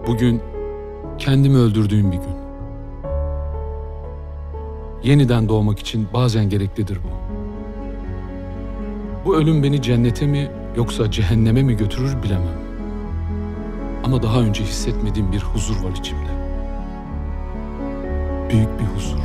Bugün kendimi öldürdüğüm bir gün. Yeniden doğmak için bazen gereklidir bu. Bu ölüm beni cennete mi yoksa cehenneme mi götürür bilemem. Ama daha önce hissetmediğim bir huzur var içimde. Büyük bir huzur.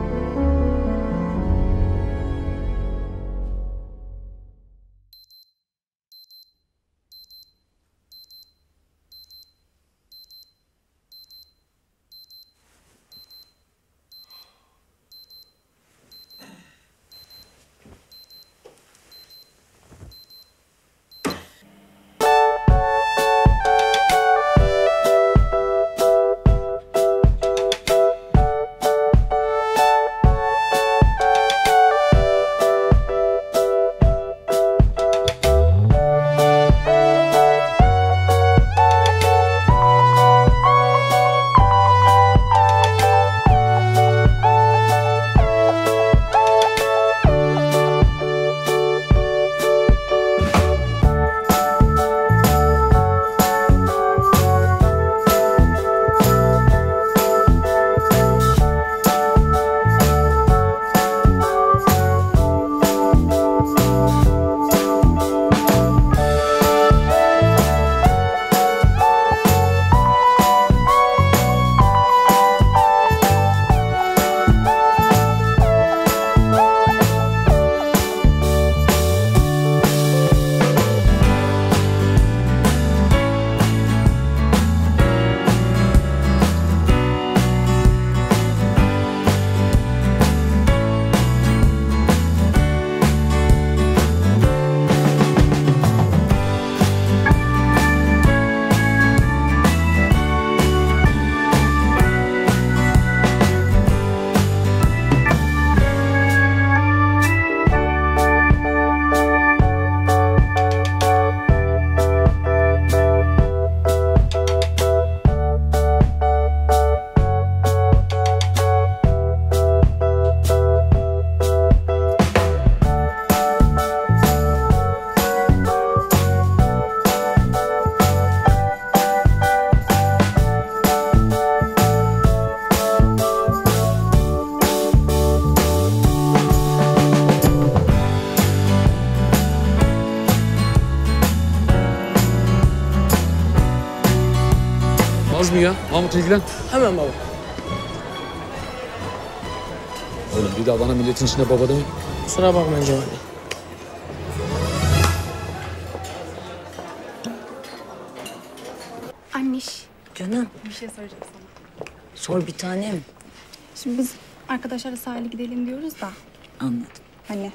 Az mı ya? Mahmut ilgilen. Hemen baba. Oğlum bir daha bana milletin içinde baba deme. Kusura bakmayın Cemal. Anniş, Canım, bir şey soracağım sana. sor bir tanem. Şimdi biz arkadaşlarla sahile gidelim diyoruz da. Anladım. Hani?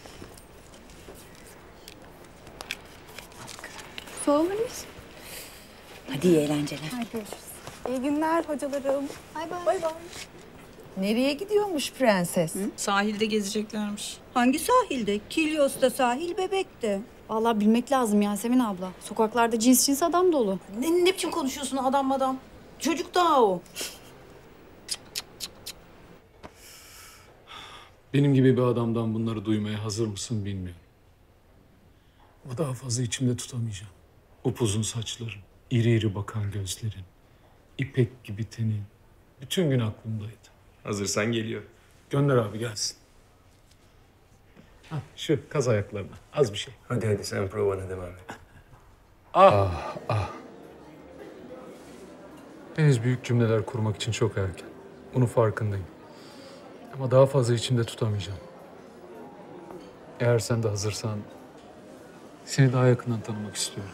Sağ olun Anniş. Hadi iyi eğlenceler. Hadi görüşürüz. İyi günler hocalarım. Bay bay. Bay bay. Nereye gidiyormuş prenses? Sahilde gezeceklermiş. Hangi sahilde? Kilyos'ta sahil Bebek'te. Vallahi bilmek lazım Yasemin abla. Sokaklarda cins adam dolu. Ne biçim konuşuyorsun adam? Çocuk daha o. Benim gibi bir adamdan bunları duymaya hazır mısın bilmiyorum. Ama daha fazla içimde tutamayacağım. Upuzun saçların, iri iri bakan gözlerin, ipek gibi tenin. Bütün gün aklımdaydı. Hazırsan geliyor. Gönder abi gelsin. Ha, şu kaz ayaklarına. Az bir şey. Hadi sen provana devam et. Henüz büyük cümleler kurmak için çok erken. Bunun farkındayım. Ama daha fazla içimde tutamayacağım. Eğer sen de hazırsan seni daha yakından tanımak istiyorum.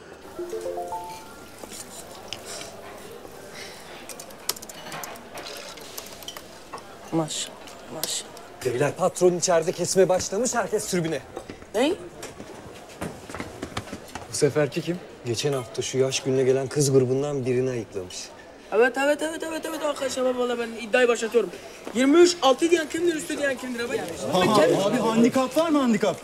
Maşallah. Beyler patron içeride kesmeye başlamış, herkes tribüne. Ne? Bu seferki kim? Geçen hafta şu yaş gününe gelen kız grubundan birini ayıklamış. Evet arkadaşlar valla ben iddiayı başlatıyorum. 23, 6 diyen kimdir, üstü diyen kimdir? Abi handikap var mı handikap?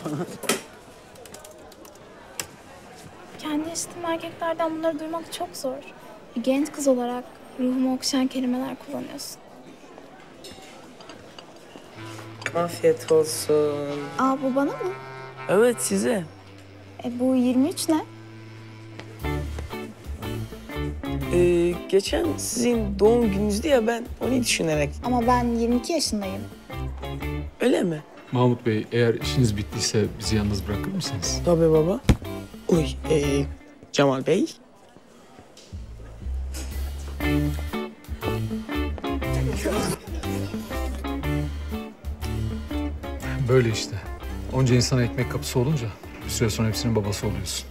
Kendi yaşadığım erkeklerden bunları duymak çok zor. Bir genç kız olarak ruhumu okşayan kelimeler kullanıyorsun. Afiyet olsun. Aa bu bana mı? Evet size. Bu 23 ne? Geçen sizin doğum gününüzdü ya, ben onu düşünerek. Ama ben 22 yaşındayım. Öyle mi? Mahmut Bey, eğer işiniz bittiyse bizi yalnız bırakır mısınız? Tabii baba. Uy, Cemal Bey. Böyle işte. Onca insana ekmek kapısı olunca bir süre sonra hepsinin babası oluyorsun.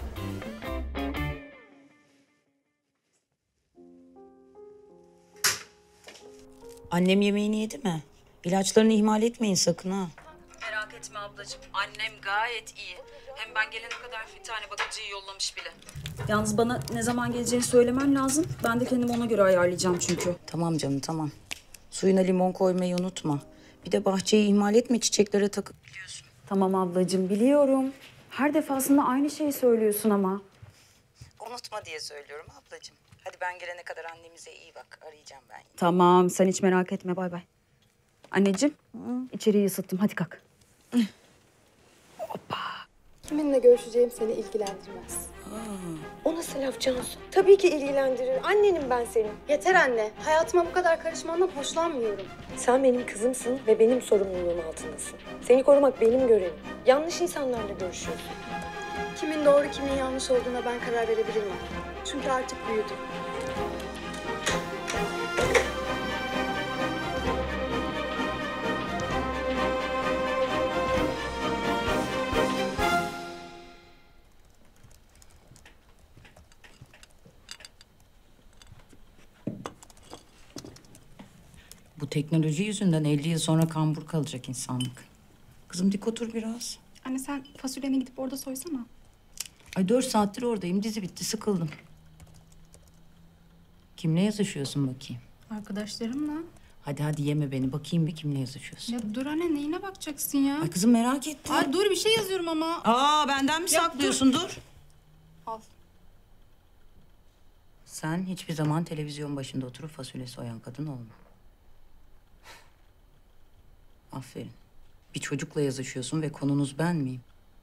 Annem yemeğini yedi mi? İlaçlarını ihmal etmeyin sakın ha. Merak etme ablacığım. Annem gayet iyi. Hem ben gelene kadar bir tane bakıcıyı yollamış bile. Yalnız bana ne zaman geleceğini söylemen lazım. Ben de kendimi ona göre ayarlayacağım çünkü. Tamam canım tamam. Suyuna limon koymayı unutma. Bir de bahçeyi ihmal etme, çiçeklere takıp gidiyorsun. Tamam ablacığım biliyorum. Her defasında aynı şeyi söylüyorsun ama. Unutma diye söylüyorum ablacığım. Hadi ben gelene kadar annemize iyi bak. Arayacağım ben yine. Tamam sen hiç merak etme, bay bay. Anneciğim içeriği ısıttım, hadi kalk. Kiminle görüşeceğim seni ilgilendirmez. O nasıl laf Cansu? Tabii ki ilgilendirir. Annenim ben senin. Yeter anne. Hayatıma bu kadar karışmandan hoşlanmıyorum. Sen benim kızımsın ve benim sorumluluğum altındasın. Seni korumak benim görevim. Yanlış insanlarla görüşüyorsun. Kimin doğru kimin yanlış olduğuna ben karar verebilirim anne. Çünkü artık büyüdüm. Bu teknoloji yüzünden 50 yıl sonra kambur kalacak insanlık. Kızım dik otur biraz. Anne sen fasulyeni gidip orada soysana. Ay 4 saattir oradayım. Dizi bitti, sıkıldım. Kimle yazışıyorsun bakayım? Arkadaşlarımla. Hadi yeme beni. Bakayım bir kimle yazışıyorsun. Ya dur anne, neyine bakacaksın ya? Ay kızım merak ettim. Ay dur, bir şey yazıyorum ama. Aa benden mi saklıyorsun? Dur. Al. Sen hiçbir zaman televizyon başında oturup fasulye soyan kadın olma. Aferin. Bir çocukla yazışıyorsun ve konunuz ben miyim?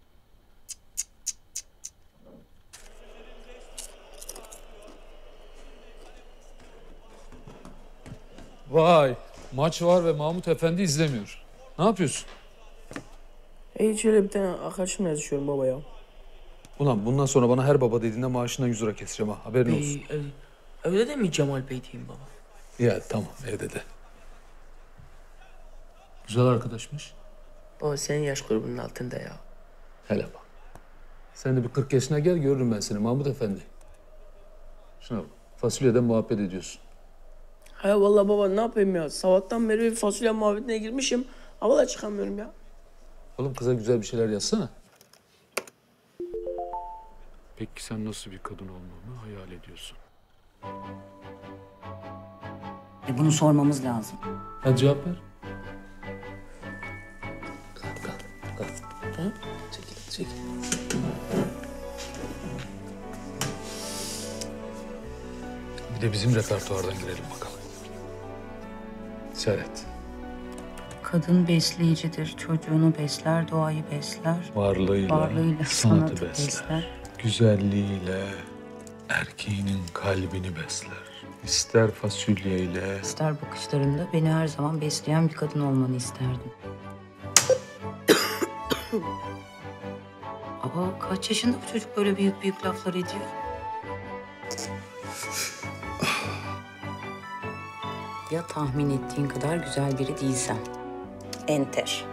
Vay, maç var ve Mahmut Efendi izlemiyor. Ne yapıyorsun? Hiç şöyle bir tane arkadaşımla yazışıyorum baba ya. Ulan bundan sonra bana her baba dediğinde maaşından 100 lira keseceğim ha. Haberin olsun. Evde de mi Cemal Bey diyeyim baba? Ya tamam, evde de. Güzel arkadaşmış. Baba senin yaş grubunun altında ya. Hele bak. Sen de bir 40 yaşına gel, görürüm ben seni Mahmut Efendi. Şuna bak, fasulyeden muhabbet ediyorsun. He vallahi baba ne yapayım ya? Sabahtan beri bir fasulye muhabbetine girmişim. Havadan çıkamıyorum ya. Oğlum kıza güzel bir şeyler yazsana. Peki sen nasıl bir kadın olmamı hayal ediyorsun? Bunu sormamız lazım. Hadi cevap ver. Ha? Çekil. Bir de bizim repertuardan girelim bakalım. Seyret. Kadın besleyicidir. Çocuğunu besler, doğayı besler. Varlığıyla, sanatı besler. Güzelliğiyle erkeğinin kalbini besler. İster fasulyeyle... İster bakışlarında beni her zaman besleyen bir kadın olmanı isterdim. Aa, kaç yaşında bu çocuk böyle büyük laflar ediyor? Ya tahmin ettiğin kadar güzel biri değilsen? Enter.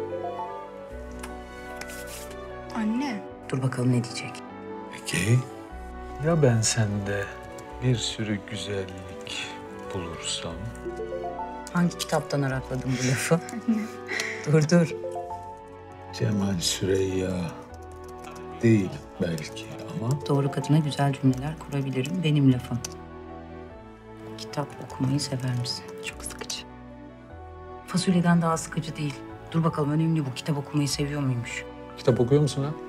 Anne. Dur bakalım ne diyecek. Peki ya ben sende bir sürü güzellik bulursam? Hangi kitaptan arakladın bu lafı? Dur. Cemal Süreyya değil belki ama... Doğru kadına güzel cümleler kurabilirim. Benim lafım. Kitap okumayı sever misin? Çok sıkıcı. Fasulyeden daha sıkıcı değil. Dur bakalım önemli bu. Kitap okumayı seviyor muymuş? Kitap okuyor musun ha?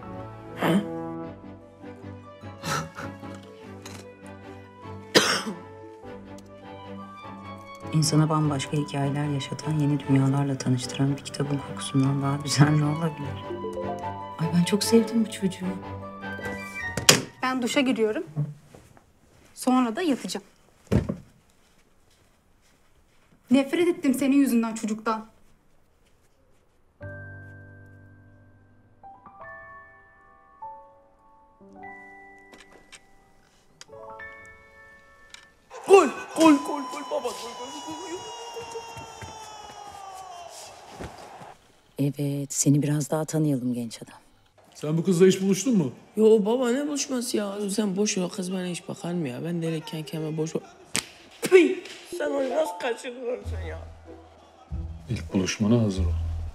İnsana bambaşka hikayeler yaşatan, yeni dünyalarla tanıştıran bir kitabın kokusundan daha güzel ne olabilir? Ay ben çok sevdim bu çocuğu. Ben duşa giriyorum. Sonra da yatacağım. Nefret ettim senin yüzünden çocuktan. Gol, gol, gol, gol baba, gol, gol, gol. Evet, seni biraz daha tanıyalım genç adam. Sen bu kızla hiç buluştun mu? Yo baba ne buluşması ya? Sen boş ver kız bana hiç bakar mı ya? Ben de kendime boş ver. Pıy! Sen onu nasıl kaçırıyorsun ya? İlk buluşmana hazır ol.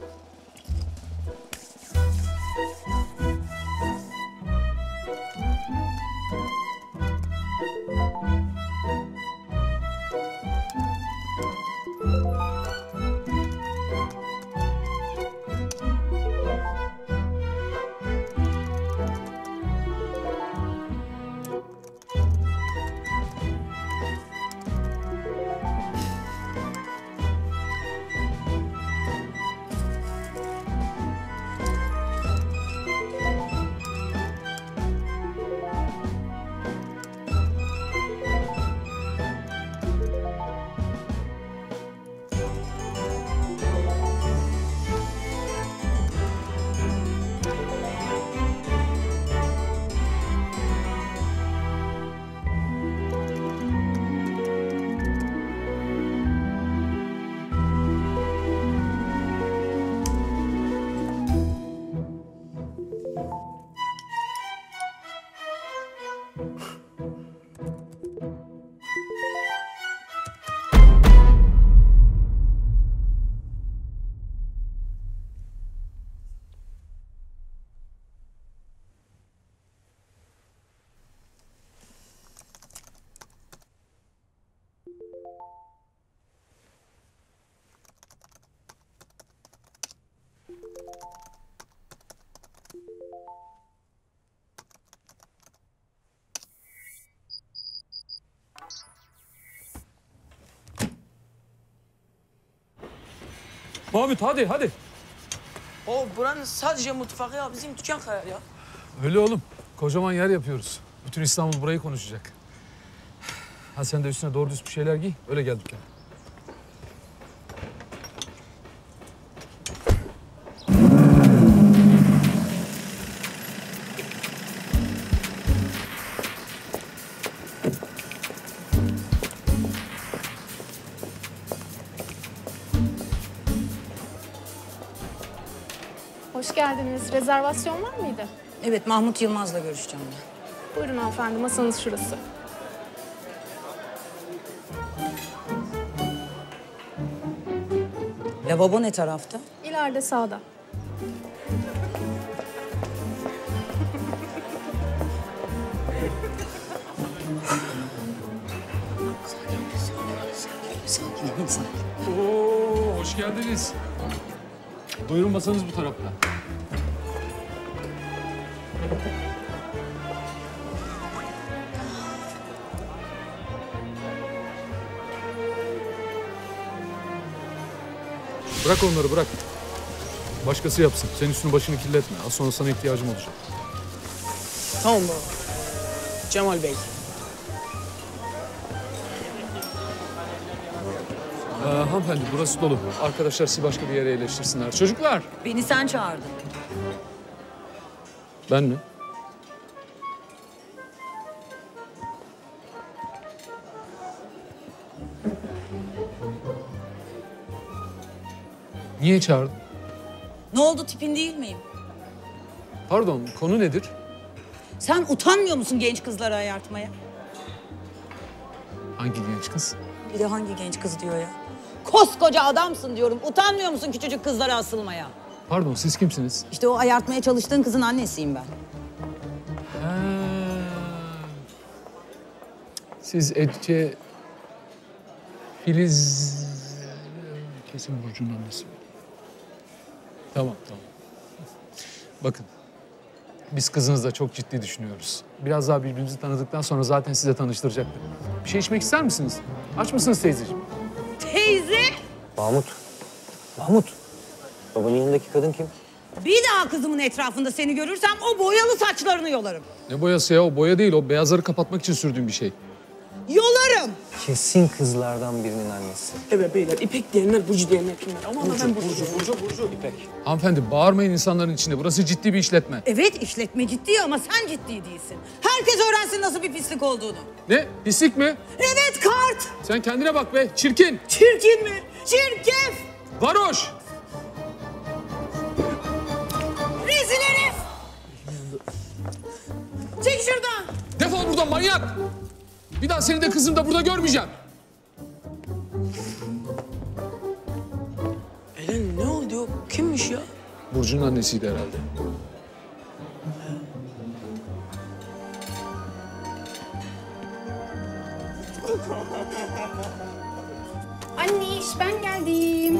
Mahmut hadi. O buranın sadece mutfağı ya bizim dükkan kadar ya. Öyle oğlum. Kocaman yer yapıyoruz. Bütün İstanbul burayı konuşacak. Ha sen de üstüne doğru düz bir şeyler giy. Öyle gel dükkana. Hoş geldiniz. Rezervasyon var mıydı? Evet, Mahmut Yılmaz'la görüşeceğim ben. Buyurun hanımefendi, masanız şurası. Lavabo ne tarafta? İleride sağda. Sakin. Oo, hoş geldiniz. Buyurun masanız bu tarafta. Bırak onları bırak. Başkası yapsın. Sen üstünü başını kirletme. Az sonra sana ihtiyacım olacak. Tamam baba. Cemal Bey. Hanımefendi burası dolu. Arkadaşlar sizi başka bir yere yerleştirsinler. Çocuklar. Beni sen çağırdın. Ben mi? Niye çağırdın? Ne oldu, tipin değil miyim? Pardon, konu nedir? Sen utanmıyor musun genç kızları ayartmaya? Hangi genç kız? Bir de hangi genç kız diyor ya? Koskoca adamsın diyorum. Utanmıyor musun küçücük kızlara asılmaya? Pardon, siz kimsiniz? İşte o ayartmaya çalıştığın kızın annesiyim ben. Siz Filiz... Kesin Burcu'nun annesi. Tamam. Bakın, biz kızınızla çok ciddi düşünüyoruz. Biraz daha birbirimizi tanıdıktan sonra zaten size tanıştıracaktık. Bir şey içmek ister misiniz? Aç mısınız teyzeciğim? Teyze! Mahmut. Babanın yanındaki kadın kim? Bir daha kızımın etrafında seni görürsem o boyalı saçlarını yolarım. Ne boyası ya? O boya değil. O beyazları kapatmak için sürdüğüm bir şey. Yolarım. Kesin kızlardan birinin annesi. Evet beyler, İpek diyenler, Burcu diyenler kimler? Ama ben Burcu. İpek. Hanımefendi bağırmayın insanların içinde. Burası ciddi bir işletme. Evet işletme ciddi ama sen ciddi değilsin. Herkes öğrensin nasıl bir pislik olduğunu. Ne? Pislik mi? Evet kart. Sen kendine bak be. Çirkin. Çirkin mi? Çirkef. Varoş. Rezil herif. Çek şuradan. Defol buradan manyak. Bir daha seni de kızım da burada görmeyeceğim. Elen ne oldu o? Kimmiş ya? Burcu'nun annesiydi herhalde. Anne ben geldim.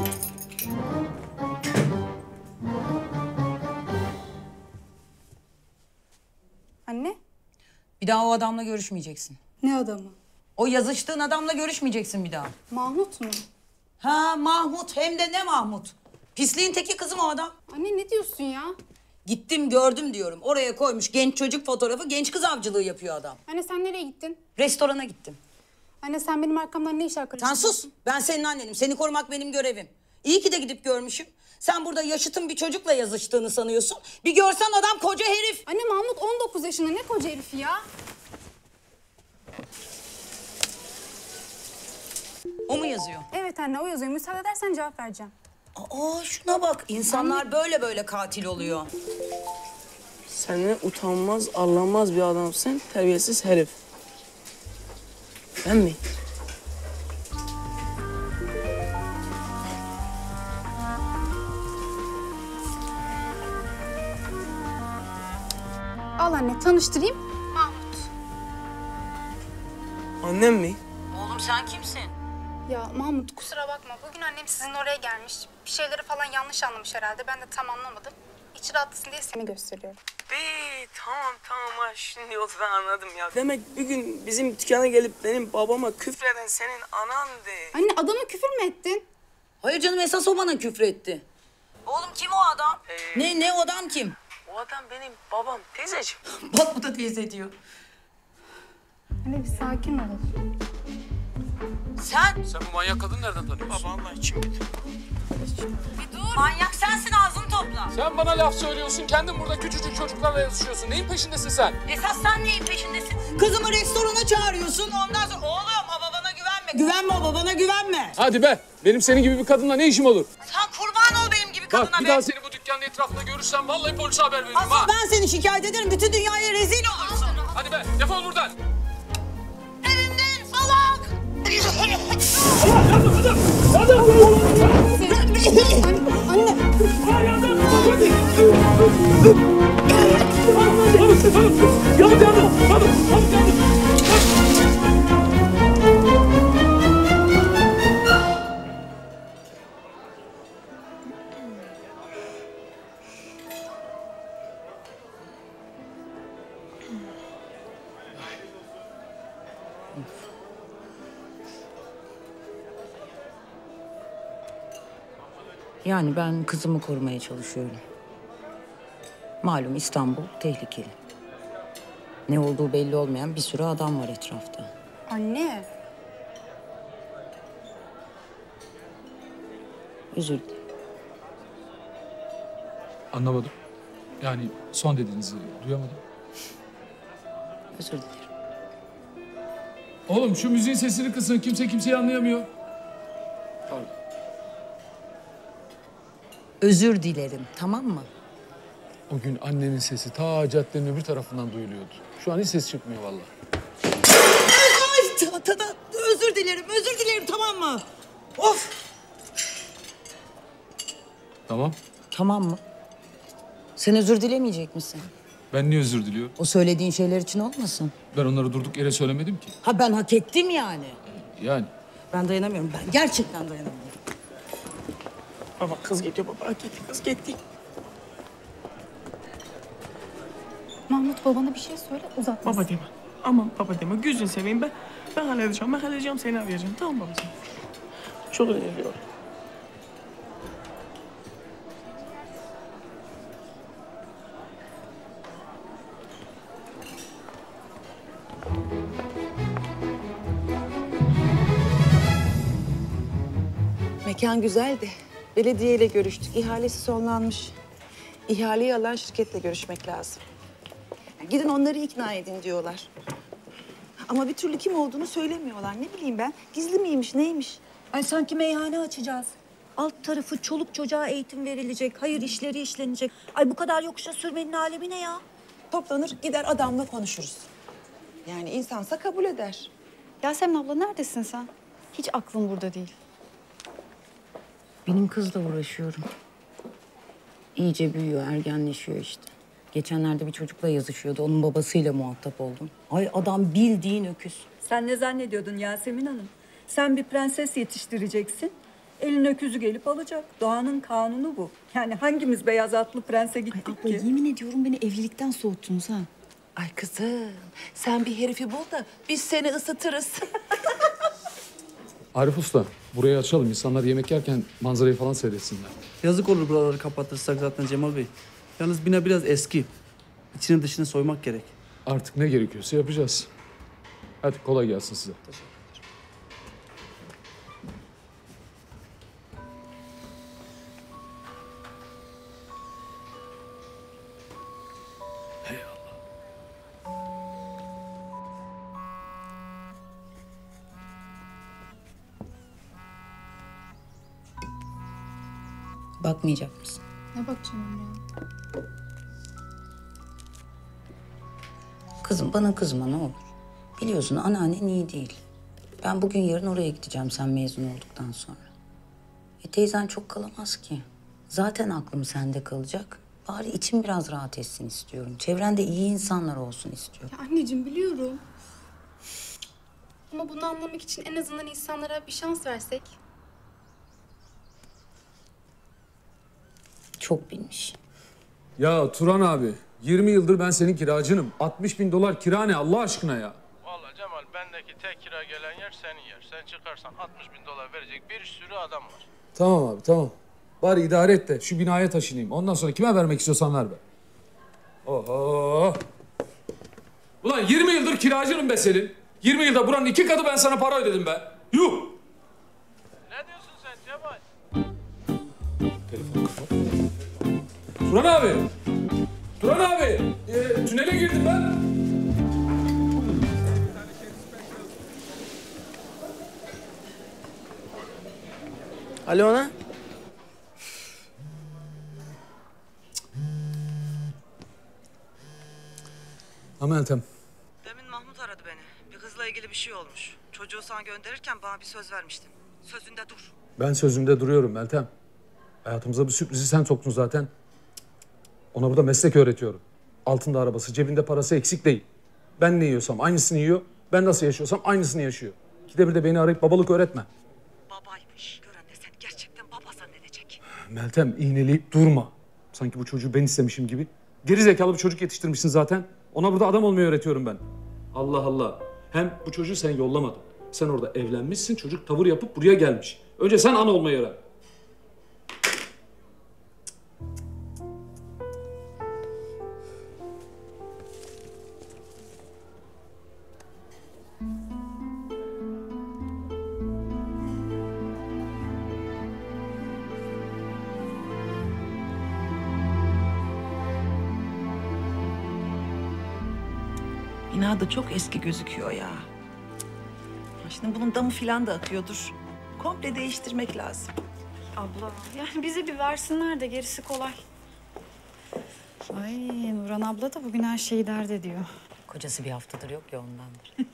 Anne? Bir daha o adamla görüşmeyeceksin. Ne adamı? O yazıştığın adamla görüşmeyeceksin bir daha. Mahmut mu? Ha Mahmut, hem de ne Mahmut? Pisliğin teki kızım o adam. Anne ne diyorsun ya? Gittim gördüm diyorum. Oraya koymuş genç çocuk fotoğrafı, genç kız avcılığı yapıyor adam. Anne sen nereye gittin? Restorana gittim. Anne sen benim arkamdan ne iş arkadaşın? Sen sus. Ben senin annenim. Seni korumak benim görevim. İyi ki de gidip görmüşüm. Sen burada yaşıtın bir çocukla yazıştığını sanıyorsun. Bir görsen adam koca herif. Anne Mahmut 19 yaşında, ne koca herifi ya? O mu yazıyor? Evet anne o yazıyor. Müsaade edersen cevap vereceğim. Aa şuna bak. İnsanlar böyle katil oluyor. Sen ne utanmaz, arlanmaz bir adamsın, terbiyesiz herif. Ben mi? Al anne tanıştırayım. Mahmut. Annem mi? Oğlum sen kimsin? Ya Mahmut kusura bakma. Bugün annem sizin oraya gelmiş. Bir şeyleri falan yanlış anlamış herhalde. Ben de tam anlamadım. İçi rahatlasın diye seni gösteriyorum. Tamam ha şimdi oldu ben anladım ya. Demek bir gün bizim dükkana gelip benim babama küfreden senin anandı. Anne adama küfür mü ettin? Hayır canım, esas o bana küfretti. Oğlum kim o adam? Ne o adam kim? O adam benim babam teyzeciğim. Bak bu da teyze diyor. Anne bir sakin ol. Sen Sen bu manyak kadını nereden tanıyorsun? Baba Allah için bir manyak sensin, ağzını topla. Sen bana laf söylüyorsun. Kendin burada küçücük çocuklarla yazışıyorsun. Neyin peşindesin sen? Esas sen neyin peşindesin? Kızımı restorana çağırıyorsun, ondan sonra oğlum o babana güvenme. Güvenme o babana güvenme. Hadi be. Benim senin gibi bir kadınla ne işim olur? Sen kurban ol benim gibi kadına Bak bir be. daha seni bu dükkanın etrafında görürsem vallahi polise haber veririm Asıl ha. ben seni şikayet ederim, bütün dünyaya rezil olursun. Hadi be defol buradan. Evimden salak. Yani ben kızımı korumaya çalışıyorum. Malum İstanbul tehlikeli. Ne olduğu belli olmayan bir sürü adam var etrafta. Anne. Özür dilerim. Anlamadım. Yani son dediğinizi duyamadım. Özür dilerim. Oğlum şu müziğin sesini kısın. Kimse kimseyi anlayamıyor. Pardon. Özür dilerim, tamam mı? O gün annenin sesi ta caddenin öbür tarafından duyuluyordu. Şu an hiç ses çıkmıyor vallahi. Özür dilerim tamam mı? Of. Tamam. Tamam mı? Sen özür dilemeyecek misin? Ben niye özür diliyorum? O söylediğin şeyler için olmasın? Ben onları durduk yere söylemedim ki. Ha ben hak ettim yani. Yani. Ben dayanamıyorum, ben gerçekten dayanamıyorum. Baba kız gidiyor baba kız gitti. Mahmut babana bir şey söyle uzatmasın. Baba deme. Aman baba deme. Gözünü seveyim ben. Ben halledeceğim seni arayacağım. Tamam babacığım. Çok özür Mekan güzeldi. Belediyeyle görüştük. İhalesi sonlanmış. İhaleyi alan şirketle görüşmek lazım. Gidin onları ikna edin diyorlar. Ama bir türlü kim olduğunu söylemiyorlar. Ne bileyim ben. Gizli miymiş, neymiş? Ay sanki meyhane açacağız. Alt tarafı çoluk çocuğa eğitim verilecek, hayır işleri işlenecek. Ay bu kadar yokuşa sürmenin alemi ne ya? Toplanır, gider adamla konuşuruz. Yani insansa kabul eder. Yasemin abla neredesin sen? Hiç aklım burada değil. Benim kızla uğraşıyorum. İyice büyüyor, ergenleşiyor işte. Geçenlerde bir çocukla yazışıyordu. Onun babasıyla muhatap oldum. Ay adam bildiğin öküz. Sen ne zannediyordun Yasemin Hanım? Sen bir prenses yetiştireceksin. Elin öküzü gelip alacak. Doğanın kanunu bu. Yani hangimiz beyaz atlı prense gittik Abla ki? yemin ediyorum beni evlilikten soğuttunuz ha. Ay kızım, sen bir herifi bul da biz seni ısıtırız. Arif Usta, burayı açalım. İnsanlar yemek yerken manzarayı falan seyretsinler. Yazık olur buraları kapatırsak zaten Cemal Bey. Yalnız bina biraz eski. İçini dışını soymak gerek. Artık ne gerekiyorsa yapacağız. Hadi kolay gelsin size. Bakmayacak mısın? Ne bakacağım ya? Kızım bana kızma ne olur. Biliyorsun anneannen iyi değil. Ben bugün yarın oraya gideceğim sen mezun olduktan sonra. Teyzen çok kalamaz ki. Zaten aklım sende kalacak. Bari içim biraz rahat etsin istiyorum. Çevrende iyi insanlar olsun istiyorum. Ya anneciğim biliyorum. Ama bunu anlamak için en azından insanlara bir şans versek. Çok bilmiş. Ya Turan abi, 20 yıldır ben senin kiracınım. 60.000 kira ne Allah aşkına ya? Vallahi Cemal bendeki tek kira gelen yer senin yer. Sen çıkarsan 60.000 verecek bir sürü adam var. Tamam abi, tamam. Bari idare et de şu binaya taşınayım. Ondan sonra kime vermek istiyorsan ver be. Oho! Ulan 20 yıldır kiracınım be senin. 20 yılda buranın 2 katı ben sana para ödedim be. Yuh! Ne diyorsun sen Cemal? Telefon kapat. Turan abi! Turan abi! Tünele girdim ben. Alo ana. Meltem. Demin Mahmut aradı beni. Bir kızla ilgili bir şey olmuş. Çocuğu sana gönderirken bana bir söz vermiştin. Sözünde dur. Ben sözümde duruyorum Meltem. Hayatımıza bir sürprizi sen soktun zaten. Ona burada meslek öğretiyorum. Altında arabası, cebinde parası eksik değil. Ben ne yiyorsam aynısını yiyor. Ben nasıl yaşıyorsam aynısını yaşıyor. İkide bir de beni arayıp babalık öğretme. Babaymış. Gören de seni gerçekten baba zannedecek. Meltem iğneleyip durma. Sanki bu çocuğu ben istemişim gibi. Geri zekalı bir çocuk yetiştirmişsin zaten. Ona burada adam olmayı öğretiyorum ben. Allah Allah. Hem bu çocuğu sen yollamadın. Sen orada evlenmişsin, çocuk tavır yapıp buraya gelmiş. Önce sen ana olmayı öğren. Bina da çok eski gözüküyor ya. Şimdi bunun damı filan da akıyordur. Komple değiştirmek lazım. Abla yani bize bir versinler de gerisi kolay. Ay Nurhan abla da bugün her şeyi dert ediyor. Kocası bir haftadır yok ya ondandır.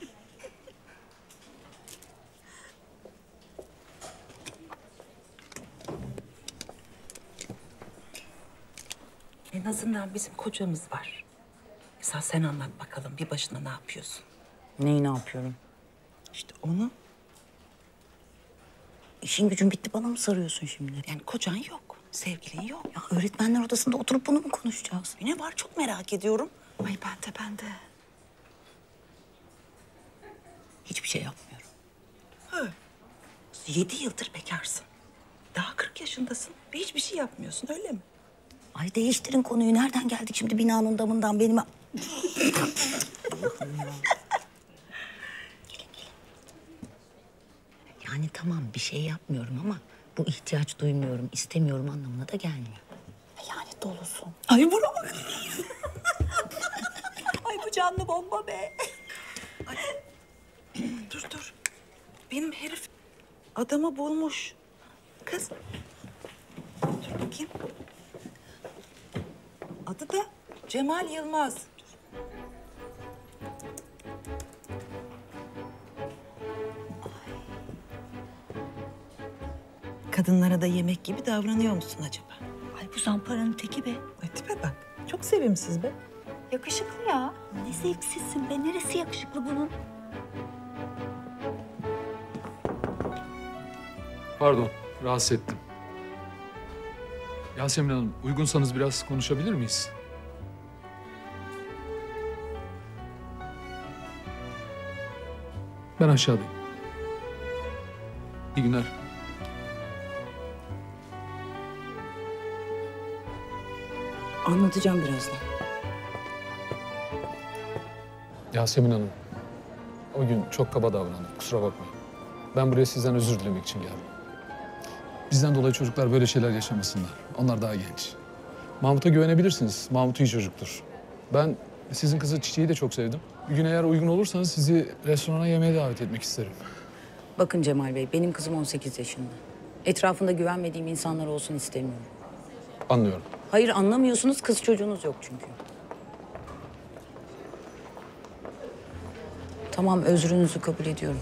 En azından bizim kocamız var. Mesela sen anlat bakalım bir başına ne yapıyorsun? Neyi ne yapıyorum? İşte onu. İşin gücün bitti bana mı sarıyorsun şimdi? Yani kocan yok, sevgilin yok. Ya öğretmenler odasında oturup bunu mu konuşacağız? Ne var çok merak ediyorum. Ay ben de. Hiçbir şey yapmıyorum. 7 yıldır bekarsın. Daha 40 yaşındasın ve hiçbir şey yapmıyorsun öyle mi? Ay değiştirin konuyu. Nereden geldik şimdi binanın damından benim... Yani tamam bir şey yapmıyorum ama Bu ihtiyaç duymuyorum, istemiyorum anlamına da gelmiyor. Yani dolusun. Ay bravo. Ay bu canlı bomba be. Ay. Dur. Benim herif adamı bulmuş. Kız. Dur bakayım. Adı da Cemal Yılmaz. Kadınlara da yemek gibi davranıyor musun acaba? Ay bu zamparanın teki be. Ay tipe bak. Çok sevimsiz be. Yakışıklı ya. Ne zevksizsin be. Neresi yakışıklı bunun? Pardon, rahatsız ettim. Yasemin Hanım, uygunsanız biraz konuşabilir miyiz? Ben aşağıdayım. İyi günler. Anlatacağım birazdan. Yasemin Hanım, o gün çok kaba davrandık, kusura bakmayın. Ben buraya sizden özür dilemek için geldim. Bizden dolayı çocuklar böyle şeyler yaşamasınlar. Onlar daha genç. Mahmut'a güvenebilirsiniz. Mahmut iyi çocuktur. Ben sizin kızı Çiçeği de çok sevdim. Bir gün eğer uygun olursanız sizi restorana yemeğe davet etmek isterim. Bakın Cemal Bey, benim kızım 18 yaşında. Etrafında güvenmediğim insanlar olsun istemiyorum. Anlıyorum. Hayır anlamıyorsunuz, kız çocuğunuz yok çünkü. Tamam, özrünüzü kabul ediyorum.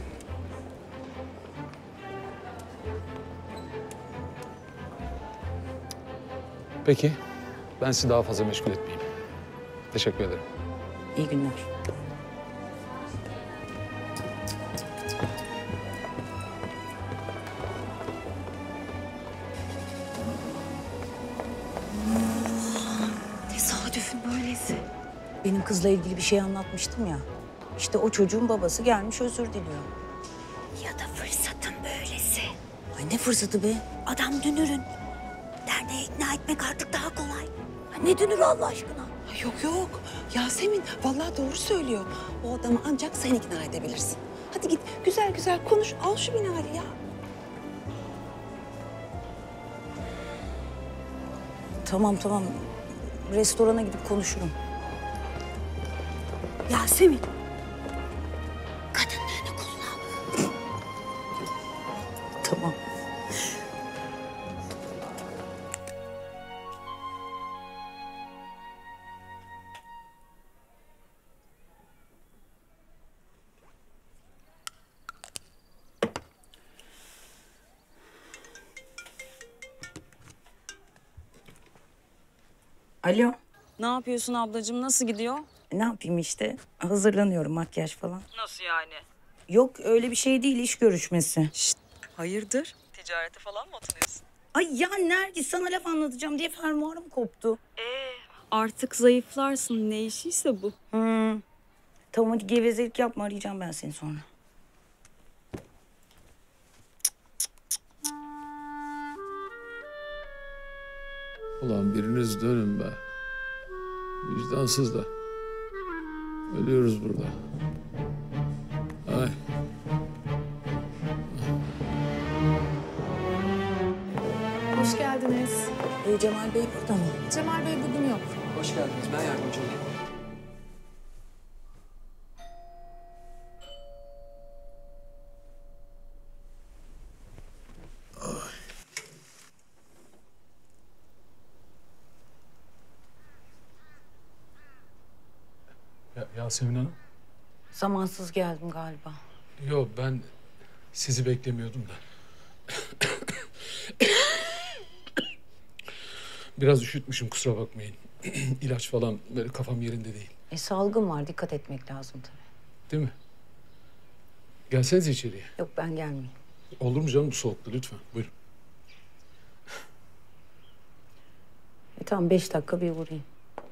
Peki, ben sizi daha fazla meşgul etmeyeyim. Teşekkür ederim. İyi günler. Tesadüfün böylesi. Benim kızla ilgili bir şey anlatmıştım ya. İşte o çocuğun babası gelmiş özür diliyor. Ya da fırsatın böylesi. Ay ne fırsatı be? Adam dünürün. Derneğe ikna etmek artık daha kolay. Ne dünürü Allah aşkına? Yok. Yasemin vallahi doğru söylüyor. O adamı ancak sen ikna edebilirsin. Hadi git güzel güzel konuş. Al şu binayı ya. Tamam. Restorana gidip konuşurum. Yasemin. Kadınlığını kullan. Tamam. Alo. Ne yapıyorsun ablacığım? Nasıl gidiyor? Ne yapayım işte? Hazırlanıyorum, makyaj falan. Nasıl yani? Yok öyle bir şey değil, iş görüşmesi. Hayırdır? Ticarete falan mı atılıyorsun? Ay ya Nergis, sana laf anlatacağım diye fermuarım koptu. Artık zayıflarsın. Ne işiyse bu. Tamam hadi gevezelik yapma, arayacağım ben seni sonra. Ulan biriniz dönün be. Vicdansız da. Ölüyoruz burada. Ay. Hoş geldiniz. Cemal Bey burada mı? Cemal Bey bugün yok. Hoş geldiniz. Ben yardımcı olayım. Yasemin Hanım. Zamansız geldim galiba. Yok ben sizi beklemiyordum da. Biraz üşütmüşüm, kusura bakmayın. İlaç falan böyle kafam yerinde değil. Salgın var, dikkat etmek lazım tabii. Değil mi? Gelsenize içeriye. Yok ben gelmeyeyim. Olur mu canım bu soğukta, lütfen buyurun. Tamam 5 dakika bir uğrayayım.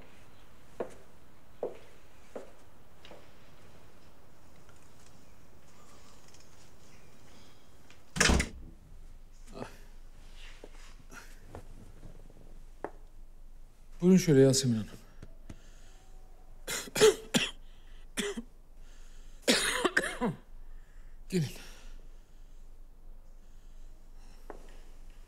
Buyurun şöyle Yasemin Hanım. Gelin.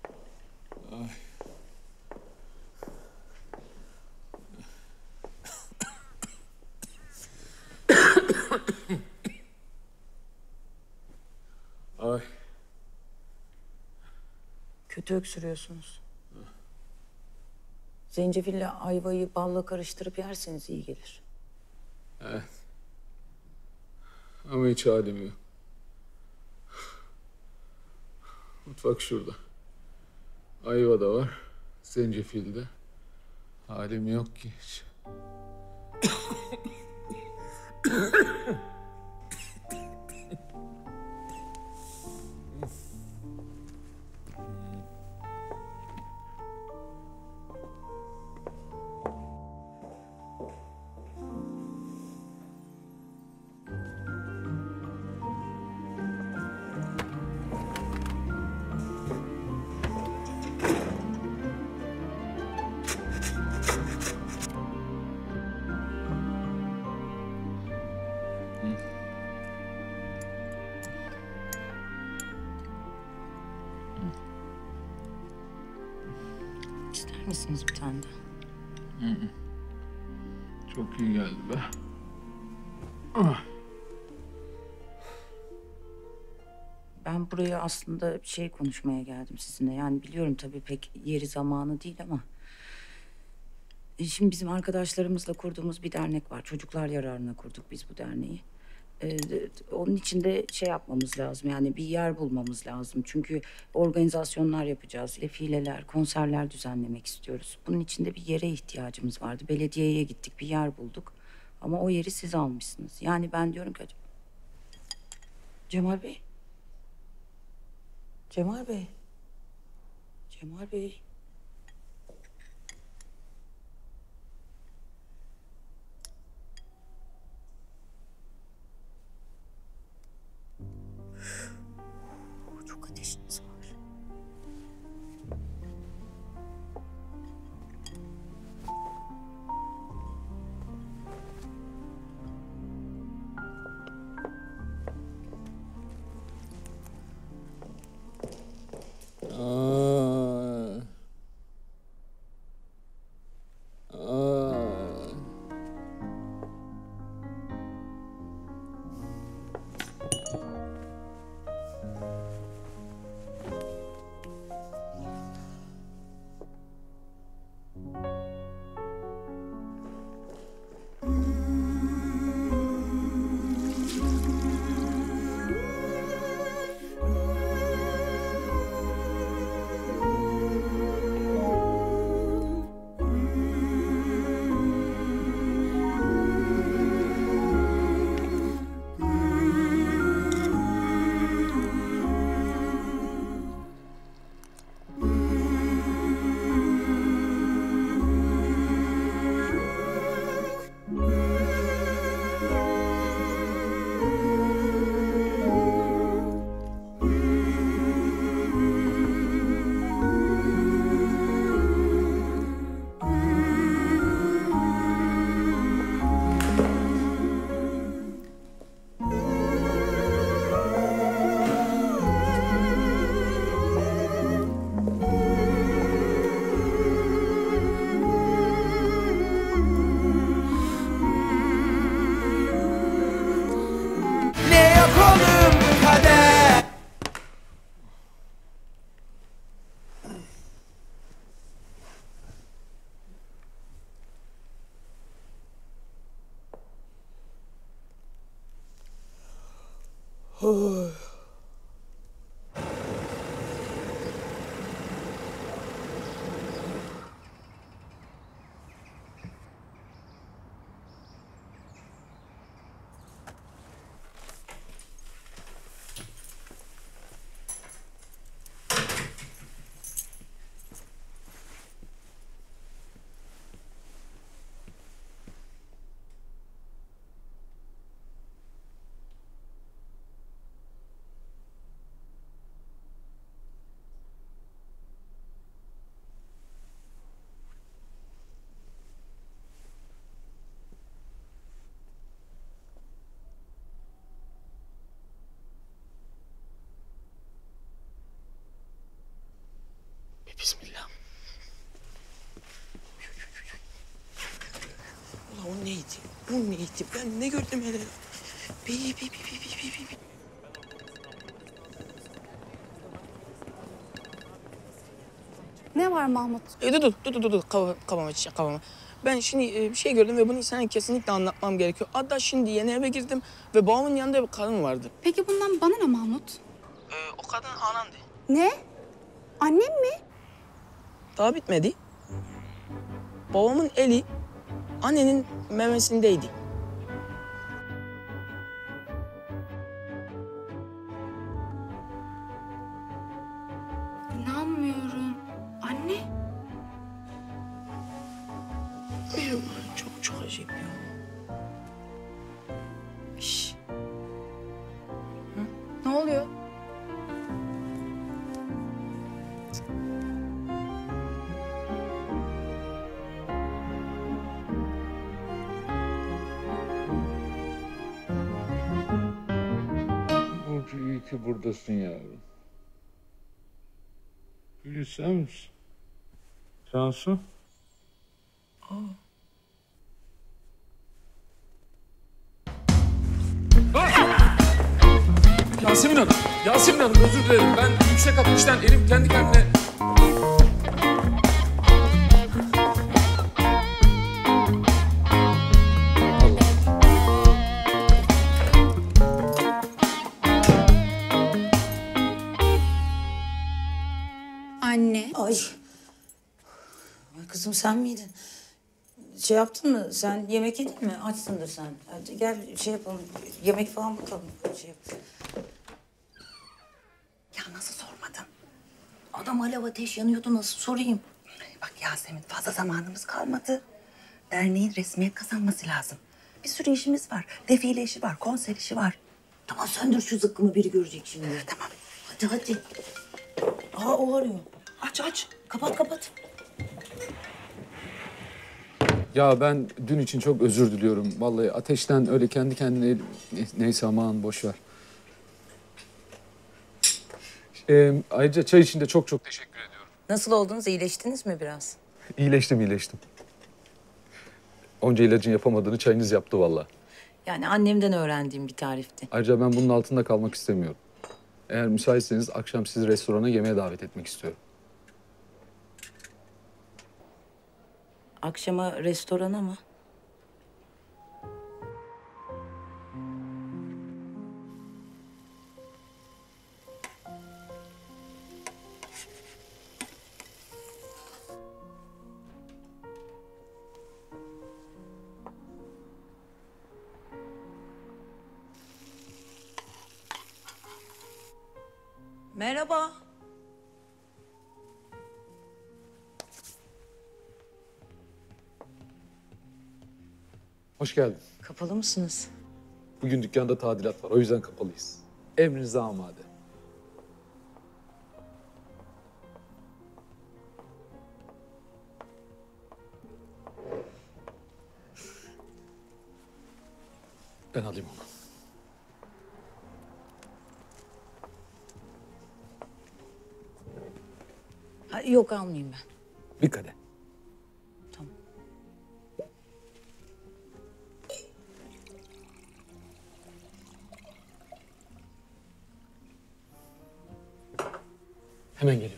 Kötü öksürüyorsunuz. Zencefille ayvayı balla karıştırıp yerseniz iyi gelir. Evet. Ama hiç halim yok. Mutfak şurada. Ayva da var, zencefil de. Halim yok ki hiç. İster misiniz bir tane daha? Çok iyi geldi be. Ah. Ben buraya aslında şey konuşmaya geldim sizinle. Yani biliyorum tabii pek yeri zamanı değil ama... Şimdi bizim arkadaşlarımızla kurduğumuz bir dernek var. Çocuklar yararına kurduk biz bu derneği. Onun için de şey yapmamız lazım. Yani bir yer bulmamız lazım. Çünkü organizasyonlar yapacağız. Defileler, konserler düzenlemek istiyoruz. Bunun için de bir yere ihtiyacımız vardı. Belediyeye gittik, bir yer bulduk. Ama o yeri siz almışsınız. Yani ben diyorum ki... Cemal Bey. Cemal Bey. Cemal Bey. Çok ateşiniz var. Bismillah. Ulan o neydi? Bu neydi? Ben ne gördüm hele? Bi. var Mahmut? Dur. Kafama. Ben şimdi bir şey gördüm ve bunu sana kesinlikle anlatmam gerekiyor. Hatta şimdi yeni eve girdim ve babamın yanında bir kadın vardı. Peki bundan bana ne Mahmut? O kadın anamdı. Ne? Annem mi? Daha bitmedi. Babamın eli annenin memesindeydi. İnanmıyorum. Anne? Çok acayip ya. Şş. Ne oluyor? Burcu iyi ki buradasın yavrum. Gülü sen misin? Cansu? Yasemin Hanım özür dilerim. Ben yüksek ateşten elim kendi kendine... Anne. Ay. Ay kızım sen miydin? Şey yaptın mı? Sen yemek yedin mi? Açsındır sen. Hadi gel şey yapalım. Yemek falan bakalım. Şey yap. Ya nasıl sormadın? Adam alev ateş yanıyordu. Nasıl sorayım? Bak Yasemin, fazla zamanımız kalmadı. Derneğin resmiyet kazanması lazım. Bir sürü işimiz var. Defile işi var, konser işi var. Tamam söndür şu zıkkımı, biri görecek şimdi. Tamam. Hadi. Aa o arıyor. Aç. Kapat. Ya ben dün için çok özür diliyorum. Vallahi ateşten öyle kendi kendine... Neyse aman boş ver. Ayrıca çay için de çok teşekkür ediyorum. Nasıl oldunuz? İyileştiniz mi biraz? İyileştim. Onca ilacın yapamadığını çayınız yaptı vallahi. Yani annemden öğrendiğim bir tarifti. Ayrıca ben bunun altında kalmak istemiyorum. Eğer müsaitseniz akşam sizi restorana yemeğe davet etmek istiyorum. Akşama restorana mı? Merhaba. Hoş geldin. Kapalı mısınız? Bugün dükkanda tadilat var. O yüzden kapalıyız. Emrinize amade. Ben alayım onu. Ha, yok almayayım ben. Bir kadeh. Tamam. Hemen geliyorum.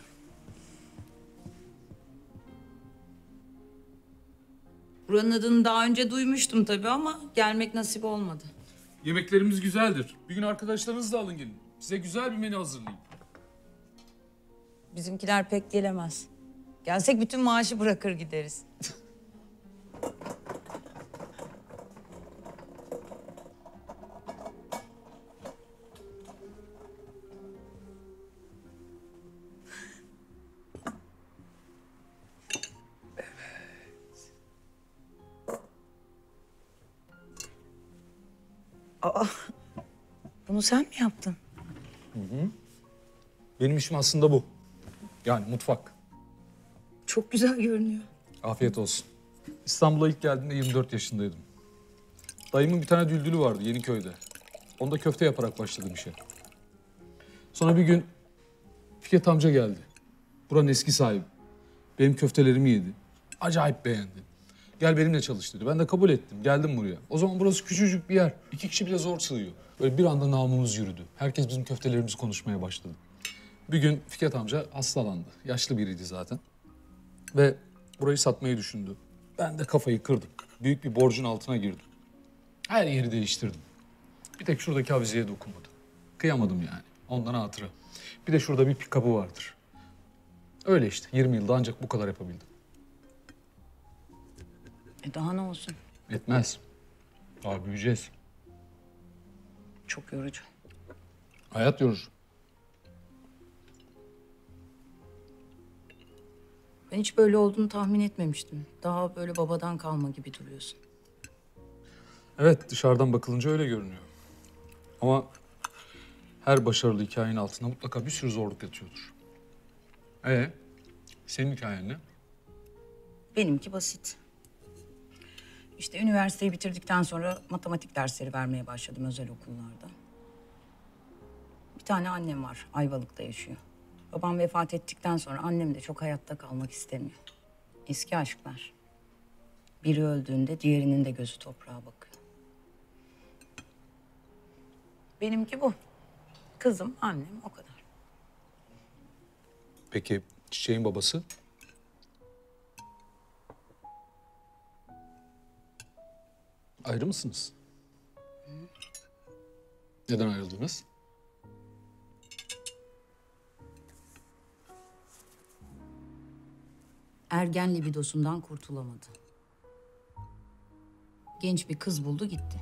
Buranın adını daha önce duymuştum tabii ama gelmek nasip olmadı. Yemeklerimiz güzeldir. Bir gün arkadaşlarınızı da alın gelin. Size güzel bir menü hazırlayayım. Bizimkiler pek gelemez. Gelsek bütün maaşı bırakır gideriz. Aa, bunu sen mi yaptın? Benim işim aslında bu. Yani mutfak. Çok güzel görünüyor. Afiyet olsun. İstanbul'a ilk geldiğimde 24 yaşındaydım. Dayımın bir tane düldülü vardı Yeniköy'de. Onda köfte yaparak başladım işe. Sonra bir gün Fikret amca geldi. Buranın eski sahibi. Benim köftelerimi yedi. Acayip beğendi. Gel benimle çalış dedi. Ben de kabul ettim. Geldim buraya. O zaman burası küçücük bir yer. 2 kişi bile zor sığıyor. Böyle bir anda namımız yürüdü. Herkes bizim köftelerimizi konuşmaya başladı. Bir gün Fikret amca hastalandı. Yaşlı biriydi zaten. Ve burayı satmayı düşündü. Ben de kafayı kırdım. Büyük bir borcun altına girdim. Her yeri değiştirdim. Bir tek şuradaki avizeye dokunmadım. Kıyamadım yani. Ondan hatıra. Bir de şurada bir pick-up'ı vardır. Öyle işte. 20 yılda ancak bu kadar yapabildim. Daha ne olsun? Etmez. Daha büyüyeceğiz. Çok yorucu. Hayat yorucu. Ben hiç böyle olduğunu tahmin etmemiştim. Daha böyle babadan kalma gibi duruyorsun. Evet, dışarıdan bakılınca öyle görünüyor. Ama her başarılı hikayenin altında mutlaka bir sürü zorluk yatıyordur. Senin hikayen ne? Benimki basit. İşte üniversiteyi bitirdikten sonra matematik dersleri vermeye başladım özel okullarda. Bir tane annem var, Ayvalık'ta yaşıyor. Babam vefat ettikten sonra annem de çok hayatta kalmak istemiyor. Eski aşklar. Biri öldüğünde diğerinin de gözü toprağa bakıyor. Benimki bu. Kızım, annem o kadar. Peki Çiçek'in babası? Ayrı mısınız? Neden ayrıldınız? Ergen libidosundan kurtulamadı. Genç bir kız buldu gitti.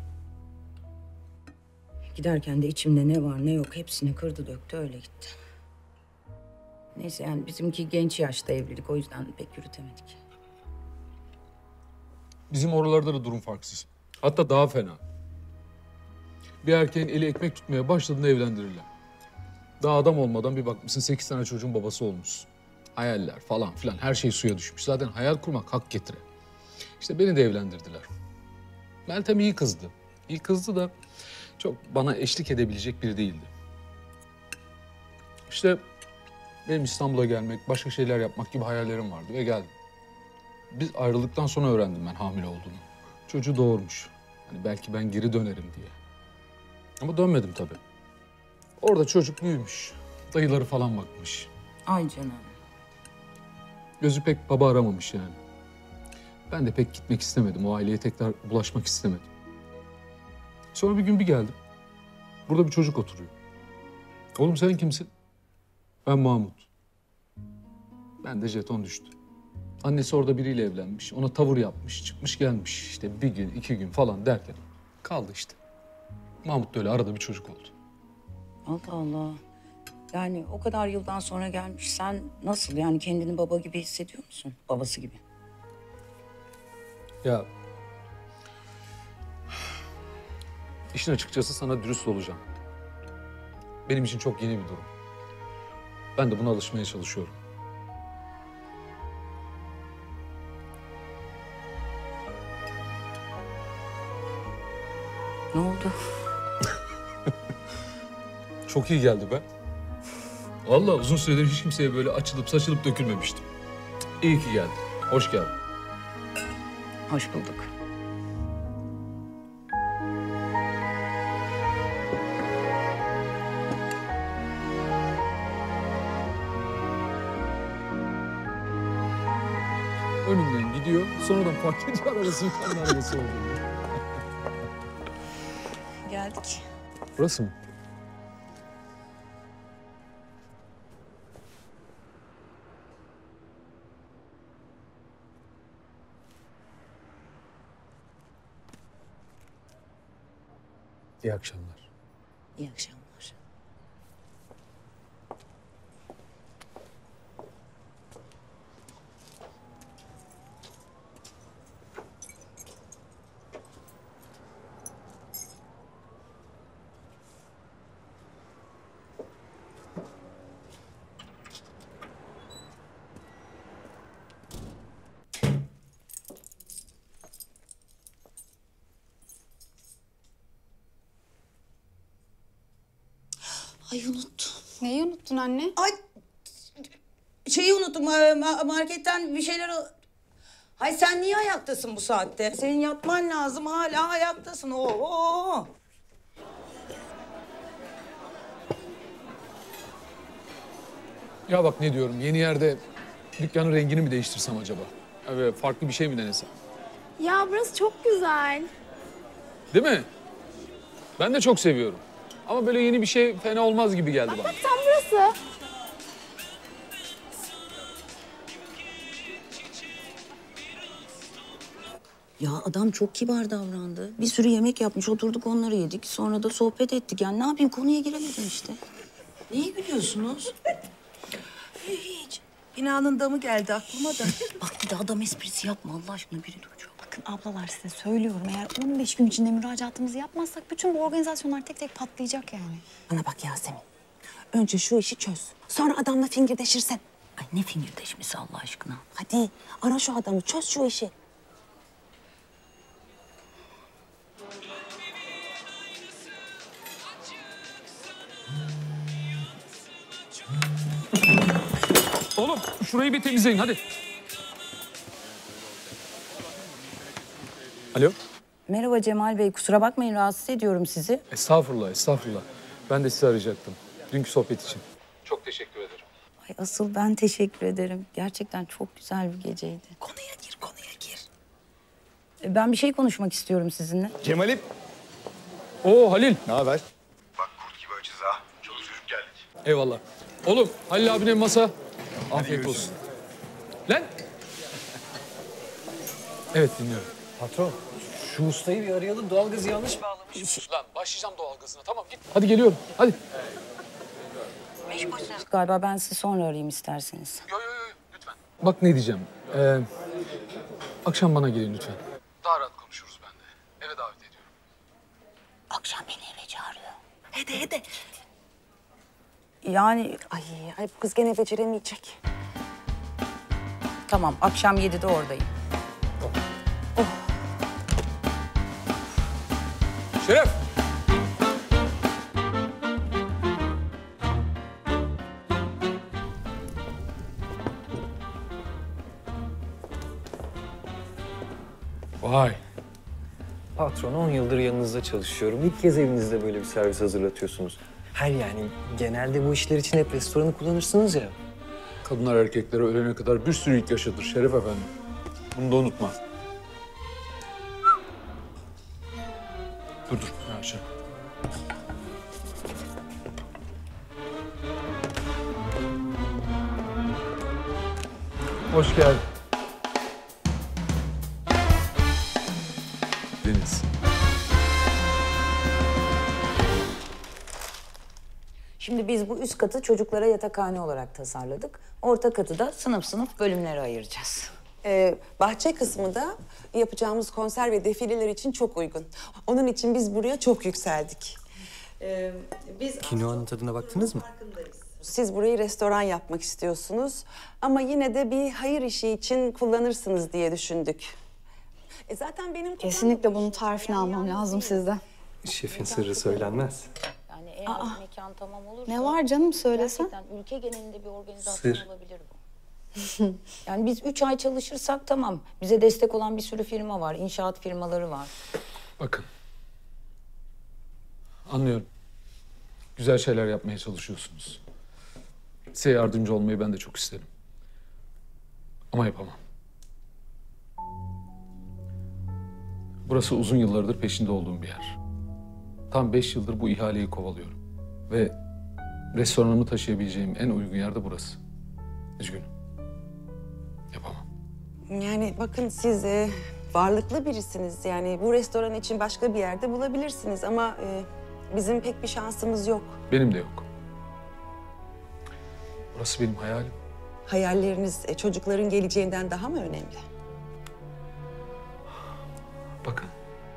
Giderken de içimde ne var ne yok hepsini kırdı döktü öyle gitti. Neyse yani bizimki genç yaşta evlilik o yüzden pek yürütemedik. Bizim oralarda da durum farksız. Hatta daha fena. Bir erkeğin eli ekmek tutmaya başladığında evlendirirler. Daha adam olmadan bir bakmışsın 8 tane çocuğun babası olmuşsun. Hayaller falan filan her şey suya düşmüş. Zaten hayal kurmak hak getire. İşte beni de evlendirdiler. Meltem iyi kızdı. İyi kızdı da çok bana eşlik edebilecek biri değildi. İşte benim İstanbul'a gelmek, başka şeyler yapmak gibi hayallerim vardı ve geldim. Biz ayrıldıktan sonra öğrendim ben hamile olduğunu. Çocuğu doğurmuş. Hani belki ben geri dönerim diye. Ama dönmedim tabii. Orada çocuk büyümüş. Dayıları falan bakmış. Ay canım. Gözü pek baba aramamış yani. Ben de pek gitmek istemedim. O aileye tekrar bulaşmak istemedim. Sonra bir gün bir geldim. Burada bir çocuk oturuyor. Oğlum sen kimsin? Ben Mahmut. Ben de jeton düştü. Annesi orada biriyle evlenmiş. Ona tavır yapmış, çıkmış gelmiş. İşte bir gün, 2 gün falan derken kaldı işte. Mahmut da öyle arada bir çocuk oldu. Allah Allah. Yani o kadar yıldan sonra gelmiş. Sen nasıl yani kendini baba gibi hissediyor musun? Babası gibi. Ya işin açıkçası sana dürüst olacağım. Benim için çok yeni bir durum. Ben de buna alışmaya çalışıyorum. Ne oldu? Çok iyi geldi be. Vallahi uzun süredir hiç kimseye böyle açılıp saçılıp dökülmemiştim. İyi ki geldin. Hoş geldin. Hoş bulduk. Önünden gidiyor, sonradan fark ediyor arabasının kendi arabası olduğunu. Geldik. Burası mı? İyi akşamlar. İyi akşamlar. Ay unuttum. Neyi unuttun anne? Ay şeyi unuttum. Marketten bir şeyler... Hay sen niye ayaktasın bu saatte? Senin yatman lazım. Hala ayaktasın. Oo. Ya bak ne diyorum, yeni yerde dükkanın rengini mi değiştirsem acaba? Evet, farklı bir şey mi denesem? Ya burası çok güzel. Değil mi? Ben de çok seviyorum. Ama böyle yeni bir şey fena olmaz gibi geldi bana. Bak tam burası. Ya adam çok kibar davrandı. Bir sürü yemek yapmış, oturduk onları yedik. Sonra da sohbet ettik. Yani ne yapayım, konuya giremedim işte. Neye gülüyorsunuz? Hiç. Binanın damı geldi aklıma da. Bak bir de adam esprisi yapma Allah aşkına, biri duyacak. Bakın ablalar size söylüyorum. Eğer 15 gün içinde müracaatımızı yapmazsak bütün bu organizasyonlar tek tek patlayacak yani. Bana bak Yasemin. Önce şu işi çöz. Sonra adamla fingirdeşirsen. Ay ne fingirdeşmesi Allah aşkına. Hadi ara şu adamı, çöz şu işi. Oğlum şurayı bir temizleyin hadi. Alo? Merhaba Cemal Bey, kusura bakmayın rahatsız ediyorum sizi. Estağfurullah, estağfurullah. Ben de sizi arayacaktım. Dünkü sohbet için. Çok teşekkür ederim. Ay asıl ben teşekkür ederim. Gerçekten çok güzel bir geceydi. Konuya gir, konuya gir. Ben bir şey konuşmak istiyorum sizinle. Cemal'im. Oo Halil. Ne haber? Bak kurt gibi açız ha. Çok sürüp geldik. Eyvallah. Oğlum Halil abinin masa. Afiyet olsun. Lan! Evet dinliyorum. Patron, şu ustayı bir arayalım. Doğalgazı yanlış bağlamış. Lan başlayacağım doğalgazına. Tamam git. Hadi geliyorum. Hadi. Meşgulsünüz galiba, ben sizi sonra arayayım isterseniz. Yo lütfen. Bak ne diyeceğim. Akşam bana gelin lütfen. Daha rahat konuşuruz ben de. Eve davet ediyorum. Akşam beni eve çağırıyor. Hadi. Yani Ay bu kız gene beceremeyecek. tamam, akşam 7'de oradayım. Şeref! Vay. Patron 10 yıldır yanınızda çalışıyorum. İlk kez evinizde böyle bir servis hazırlatıyorsunuz. Hayır yani genelde bu işler için hep restoranı kullanırsınız ya. Kadınlar erkeklere ölene kadar bir sürü ilk yaşadır Şeref efendi. Bunu da unutma. Dur. Aşağı. Hoş geldin. Deniz. Şimdi biz bu üst katı çocuklara yatakhane olarak tasarladık. Orta katı da sınıf sınıf bölümlere ayıracağız. Bahçe kısmı da yapacağımız konser ve defileler için çok uygun. Onun için biz buraya çok yükseldik. Biz Kinoanın tadına baktınız mı? Siz burayı restoran yapmak istiyorsunuz. Ama yine de bir hayır işi için kullanırsınız diye düşündük. Zaten benim... Kesinlikle bunun tarifini almam lazım sizden. Şefin sırrı söylenmez. Yani eğer mekan tamam olursa... Ne var canım, söylesen. Gerçekten ülke genelinde bir organizasyon Sır. olabilir bu. Yani biz 3 ay çalışırsak tamam. Bize destek olan bir sürü firma var. İnşaat firmaları var. Bakın. Anlıyorum. Güzel şeyler yapmaya çalışıyorsunuz. Size yardımcı olmayı ben de çok isterim. Ama yapamam. Burası uzun yıllardır peşinde olduğum bir yer. Tam 5 yıldır bu ihaleyi kovalıyorum. Ve restoranımı taşıyabileceğim en uygun yer de burası. Üzgünüm. Yapamam. Yani bakın siz varlıklı birisiniz. Yani bu restoran için başka bir yerde bulabilirsiniz. Ama bizim pek bir şansımız yok. Benim de yok. Burası benim hayalim. Hayalleriniz çocukların geleceğinden daha mı önemli? Bakın.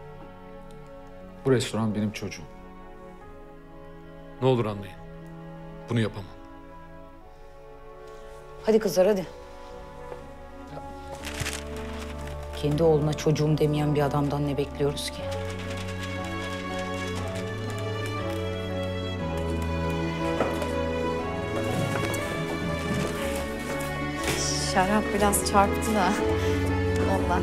Bu restoran benim çocuğum. Ne olur anlayın. Bunu yapamam. Hadi kızlar hadi. Kendi oğluna çocuğum demeyen bir adamdan ne bekliyoruz ki? Şarap biraz çarptı da ondan.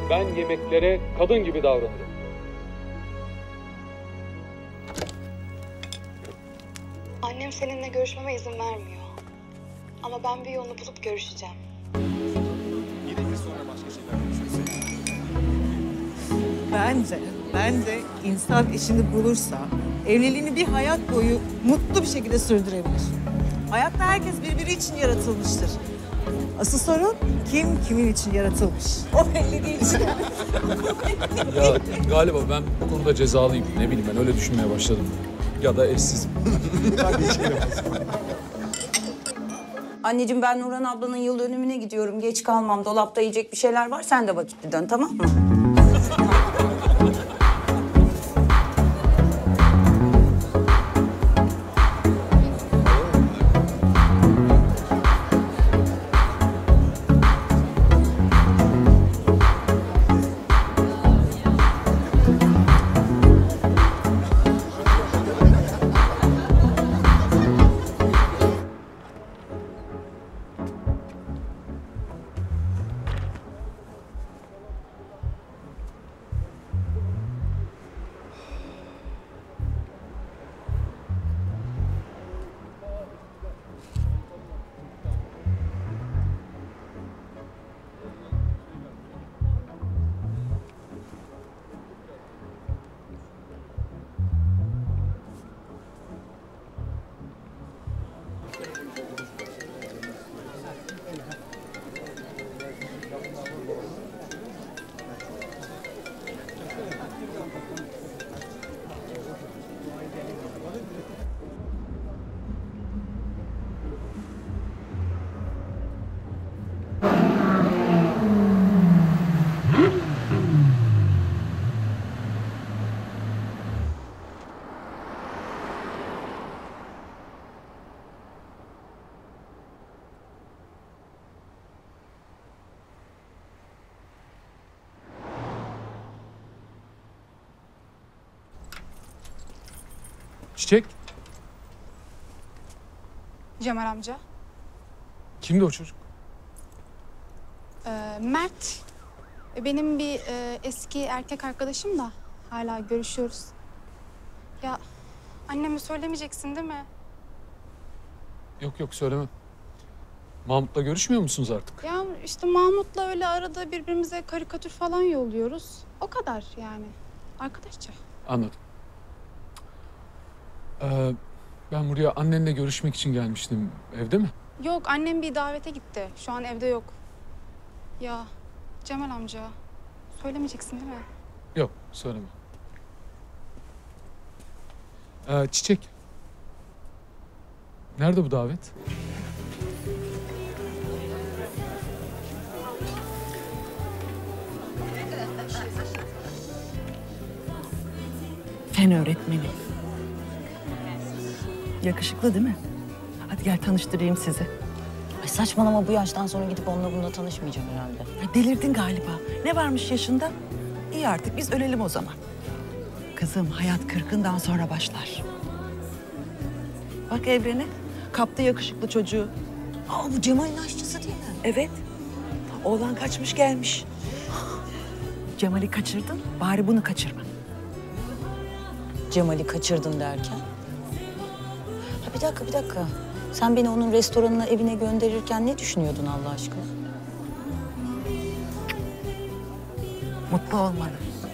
Ben yemeklere kadın gibi davranırım. Annem seninle görüşmeme izin vermiyor. Ama ben bir yolunu bulup görüşeceğim. Bence insan eşini bulursa evliliğini bir hayat boyu mutlu bir şekilde sürdürebilir. Hayatta herkes birbiri için yaratılmıştır. Asıl sorun kim kimin için yaratılmış. O belli değil işte. Ya galiba ben bu konuda cezalıyım. Ne bileyim ben öyle düşünmeye başladım. Ya da eşsizim. Anneciğim ben Nurhan ablanın yıl dönümüne gidiyorum. Geç kalmam. Dolapta yiyecek bir şeyler var. Sen de vakitli dön, tamam mı? Çiçek, Cemal amca. kimdi o çocuk? Mert. Benim bir eski erkek arkadaşım da hala görüşüyoruz. Ya anneme söylemeyeceksin değil mi? Yok söylemem. Mahmut'la görüşmüyor musunuz artık? Ya işte Mahmut'la öyle arada birbirimize karikatür falan yolluyoruz. O kadar yani. Arkadaşça. Anladım. Ben buraya annenle görüşmek için gelmiştim. Evde mi? Yok, annem bir davete gitti. Şu an evde yok. Ya Cemal amca, söylemeyeceksin değil mi? Yok, söylemem. Çiçek. Nerede bu davet? Fen öğretmeni. Yakışıklı değil mi? Hadi gel tanıştırayım sizi. Ay saçmalama, bu yaştan sonra gidip onunla bununla tanışmayacağım herhalde. Ay, delirdin galiba. Ne varmış yaşında? İyi artık biz ölelim o zaman. Kızım hayat 40'ından sonra başlar. Bak Evren'e. Kaptı yakışıklı çocuğu. Aa, bu Cemal'in aşçısı değil mi? Evet. Oğlan kaçmış gelmiş. Cemal'i kaçırdın, bari bunu kaçırma. Cemal'i kaçırdın derken? Ha, bir dakika. Sen beni onun restoranına, evine gönderirken ne düşünüyordun Allah aşkına? Mutlu olmalı.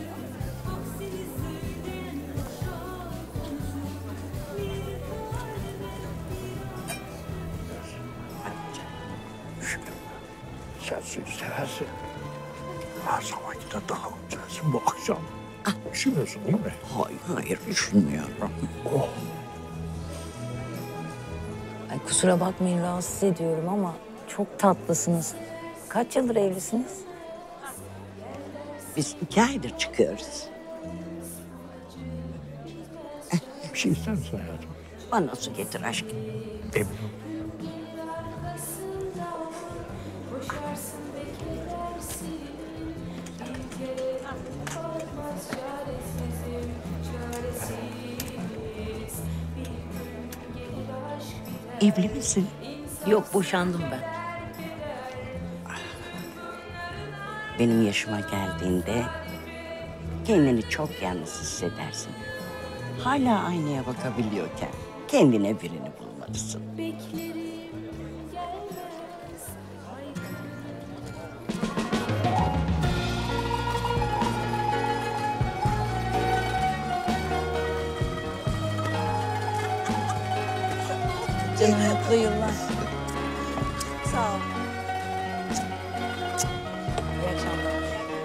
Sen suyu seversin. Her zamankinden daha güzelsin bu akşam. Üşümüyorsun değil mi? Hayır, üşünmüyorum. Oh. Ay kusura bakmayın, rahatsız ediyorum ama çok tatlısınız. Kaç yıldır evlisiniz? Biz 2 aydır çıkıyoruz. Bir şey ister misin hayatım? Bana su getir aşkım. Eminim. Evli misin? Yok, boşandım ben. Benim yaşıma geldiğinde kendini çok yalnız hissedersin. Hala aynaya bakabiliyorken kendine birini bulmalısın. Canım mutlu yıllar. Sağ ol. İyi akşamlar.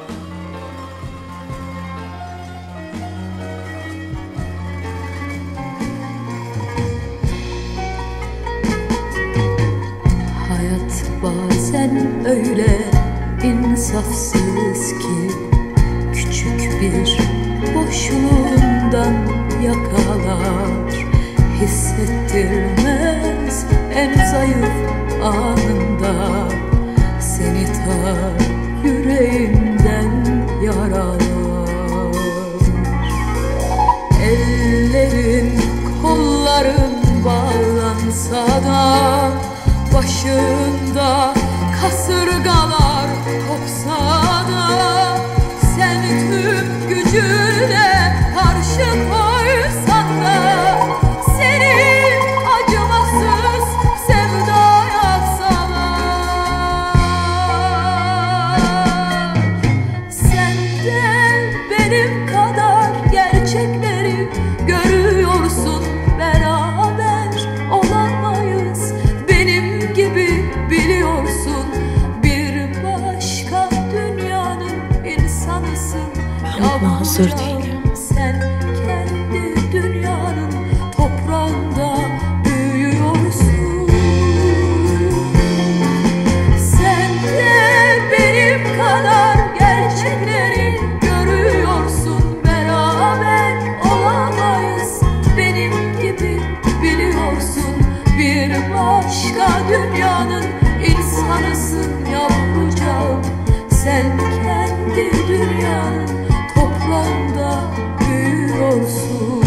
Hayat bazen öyle insafsız ki küçük bir boşluğundan yakalar, hissettirmez en zayıf anında, seni ta yüreğinden yaralar. Ellerin kolların bağlansa da, başında kasırgalar kopsa da, sen tüm gücüne karşı koysan da, seni acımasız sevdaya salar. Sen de benim kadar gerçekleri görüyorsun, beraber olamayız. Benim gibi biliyorsun, bir başka dünyanın insanısın. Ama hazır değilim. Sen kendi dünyanın toprağında büyüyorsun. Sen de benim kadar gerçekleri görüyorsun, beraber olamayız. Benim gibi biliyorsun, bir başka dünyanın insanısın yavrucağım. Sen kendi dünyanın toprağında büyüyorsun.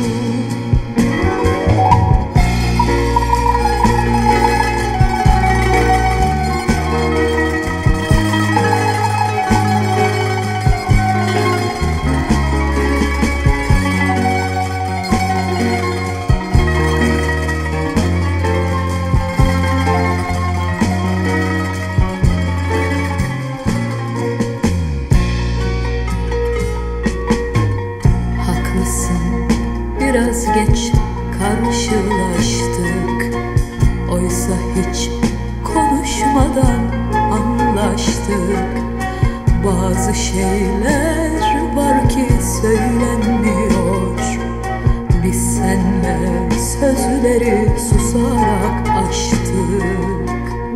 Haklısın, biraz geç karşılaştık. Oysa hiç konuşmadan anlaştık. Bazı şeyler var ki söylenmiyor. Biz senle sözleri susarak aştık.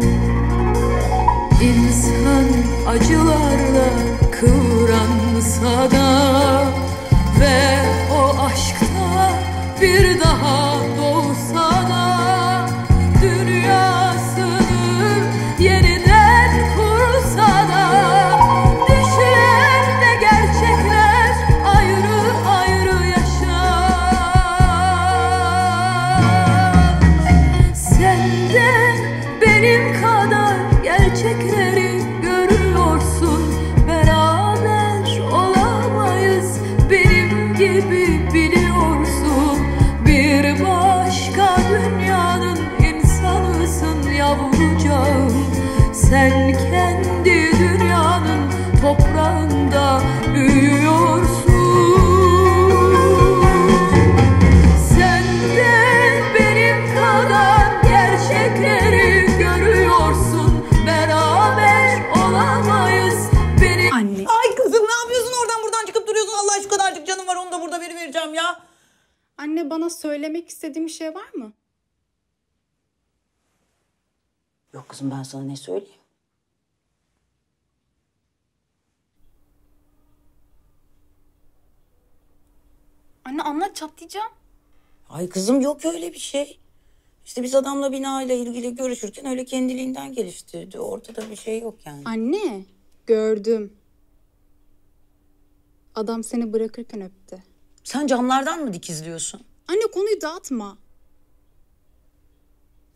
İnsan acılarla kıvransa da ve o aşkta bir daha doğsa da, dünyasını yeniden kursa da, düşler ve gerçekler ayrı ayrı yaşar. Sen de benim kadar gerçekleri görüyorsun, beraber olamayız. Benim gibi biliyorsun, bir başka dünyanın insanısın yavrucağım. Sen kendi dünyanın toprağında büyüyorsun. Sen de benim kadar gerçekleri görüyorsun, beraber olamayız. Benim... Anne. Ay kızım, ne yapıyorsun oradan buradan çıkıp duruyorsun? Allah şu kadarcık canım var, onu da burada vereceğim ya. Anne, bana söylemek istediğin bir şey var mı? Yok kızım, ben sana ne söyleyeyim? Anne anlat, çatlayacağım. Ay kızım, yok öyle bir şey. İşte biz adamla bina ile ilgili görüşürken öyle kendiliğinden geliştirdi. Ortada bir şey yok yani. Anne, gördüm. Adam seni bırakırken öptü. Sen camlardan mı dikizliyorsun? Anne, konuyu dağıtma.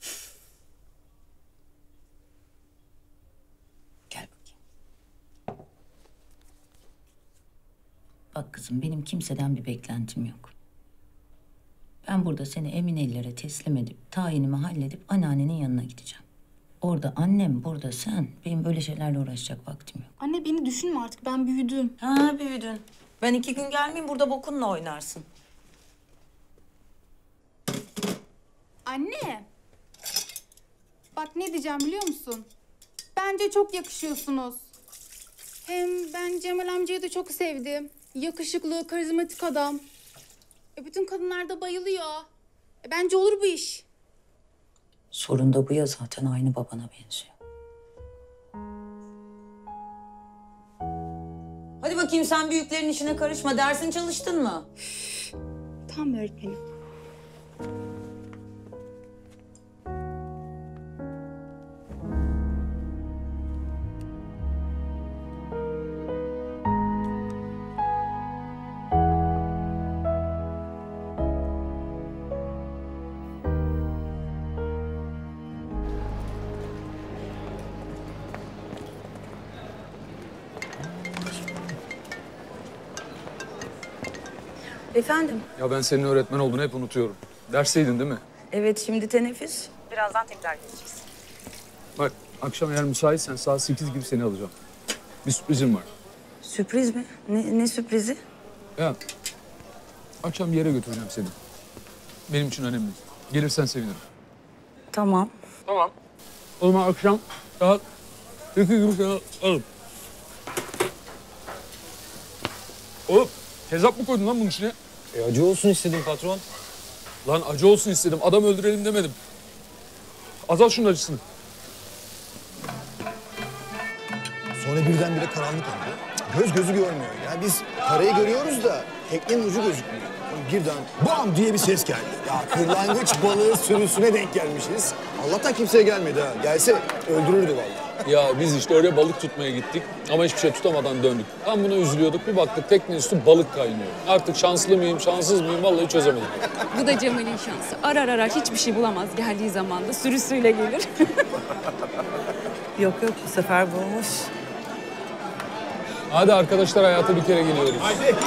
Gel bakayım. Bak kızım, benim kimseden bir beklentim yok. Ben burada seni emin ellere teslim edip, tayinimi halledip anneannenin yanına gideceğim. Orada annem, burada sen. Benim böyle şeylerle uğraşacak vaktim yok. Anne beni düşünme artık, ben büyüdüm. Ha, büyüdün. Ben 2 gün gelmeyeyim, burada bokunla oynarsın. Anne! Bak ne diyeceğim biliyor musun? Bence çok yakışıyorsunuz. Hem ben Cemal amcayı da çok sevdim. Yakışıklı, karizmatik adam. Bütün kadınlar da bayılıyor. Bence olur bu iş. Sorun da bu ya, zaten aynı babana benziyor. Hadi bakayım, sen büyüklerin işine karışma. Dersin çalıştın mı? Tamam öğretmenim. Efendim? Ya ben senin öğretmen olduğunu hep unutuyorum. Dersteydin değil mi? Evet, şimdi teneffüs. Birazdan tekrar geleceğiz. Bak akşam eğer müsaitsen saat 8 gibi seni alacağım. Bir sürprizim var. Sürpriz mi? Ne sürprizi? Ya akşam bir yere götüreceğim seni. Benim için önemli. Gelirsen sevinirim. Tamam. Tamam. O zaman akşam saat 8 gibi seni alırım. Oğlum tezap mı koydun lan bunun içine? Acı olsun istedim patron. Lan acı olsun istedim. Adam öldürelim demedim. Azalt şunun acısını. Sonra birdenbire karanlık oldu. Göz gözü görmüyor. Yani biz parayı görüyoruz da teknenin ucu gözükmüyor. Sonra birden bam diye bir ses geldi. Ya kırlangıç balığı sürüsüne denk gelmişiz. Allah'tan kimseye gelmedi ha. Gelse öldürürdü vallahi. Ya biz işte oraya balık tutmaya gittik ama hiçbir şey tutamadan döndük. Tam buna üzülüyorduk. Bir baktık teknenin üstü balık kaynıyor. Artık şanslı mıyım, şanssız mıyım vallahi çözemedim. Bu da Cemal'in şansı. Arar hiçbir şey bulamaz. Geldiği zaman da sürüsüyle gelir. Yok bu sefer bulmuş. Hadi arkadaşlar, hayata bir kere geliyoruz. Haydi.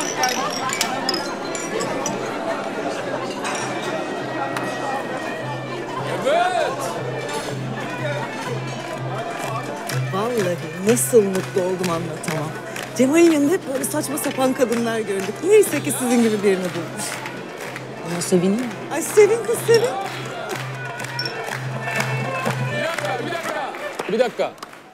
Evet. Vallahi nasıl mutlu oldum anlatamam. Cemal'in yanında hep böyle saçma sapan kadınlar gördük. Neyse ki sizin gibi birini bulmuş. Ama sevineyim mi? Ay sevin kız sevin. Bir dakika.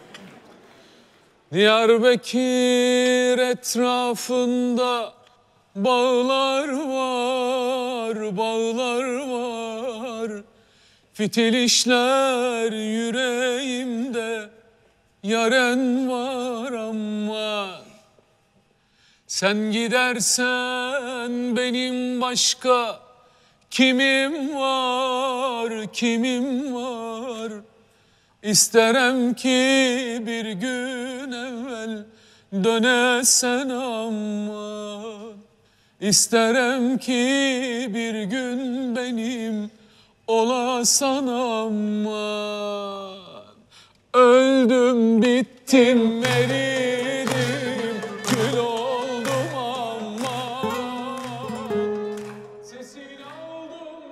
Diyarbakır etrafında bağlar var, bağlar var. Fitil işler yüreğimde, yaren var ama. Sen gidersen benim başka kimim var, kimim var? İsterim ki bir gün evvel dönesen aman. İsterim ki bir gün benim olasan aman. Öldüm bittim eridim kül oldum aman. Sesini aldım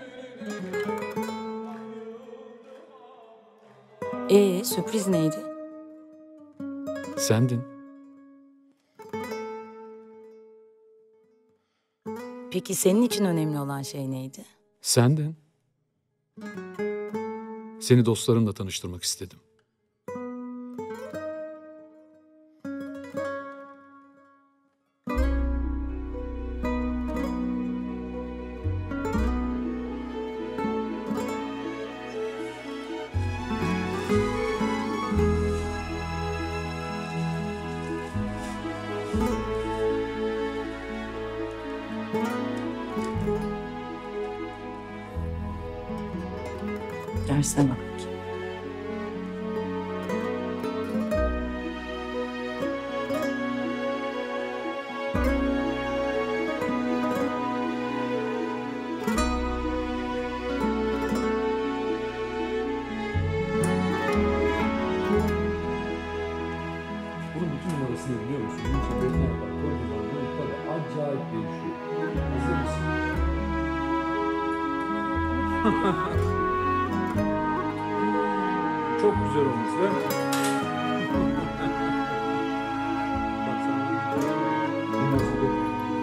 yüzüne. Sürpriz neydi? Sendin. Peki senin için önemli olan şey neydi? Sendin. Seni dostlarımla tanıştırmak istedim. Dersine bak. Bunun bütün numarasını biliyor musun? Bunun için ne yapar? acayip değişiyor. Hazır mısın? Çok güzel olmuş değil mi? Bak sana. Bu nasıl bir...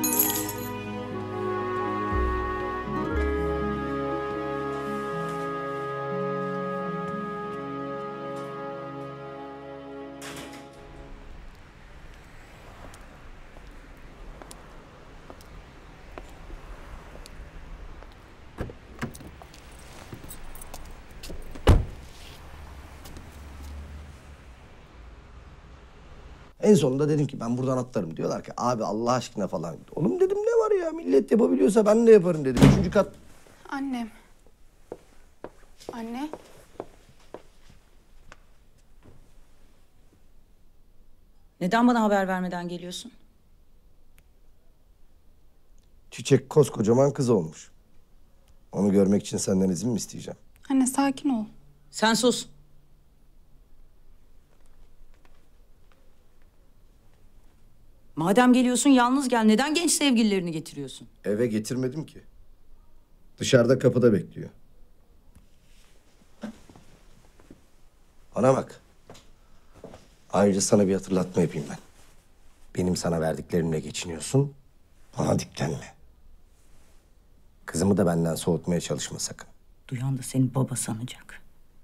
En sonunda dedim ki ben buradan atlarım. Diyorlar ki abi Allah aşkına falan. Oğlum dedim ne var ya, millet yapabiliyorsa ben de yaparım dedim. 3. kat. Annem. Anne. Neden bana haber vermeden geliyorsun? Çiçek koskocaman kız olmuş. Onu görmek için senden izin mi isteyeceğim? Anne sakin ol. Sen sus. Madem geliyorsun yalnız gel. Neden genç sevgililerini getiriyorsun? Eve getirmedim ki. Dışarıda kapıda bekliyor. Bana bak. Ayrıca sana bir hatırlatma yapayım ben. Benim sana verdiklerimle geçiniyorsun. Bana diklenme. Kızımı da benden soğutmaya çalışma sakın. Duyan da seni baba sanacak.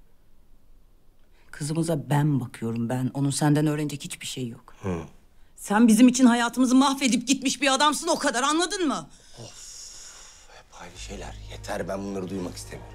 Kızımıza ben bakıyorum ben. Onun senden öğrenecek hiçbir şey yok. Hı. Sen bizim için hayatımızı mahvedip gitmiş bir adamsın o kadar, anladın mı? Hep aynı şeyler. Yeter, ben bunları duymak istemiyorum.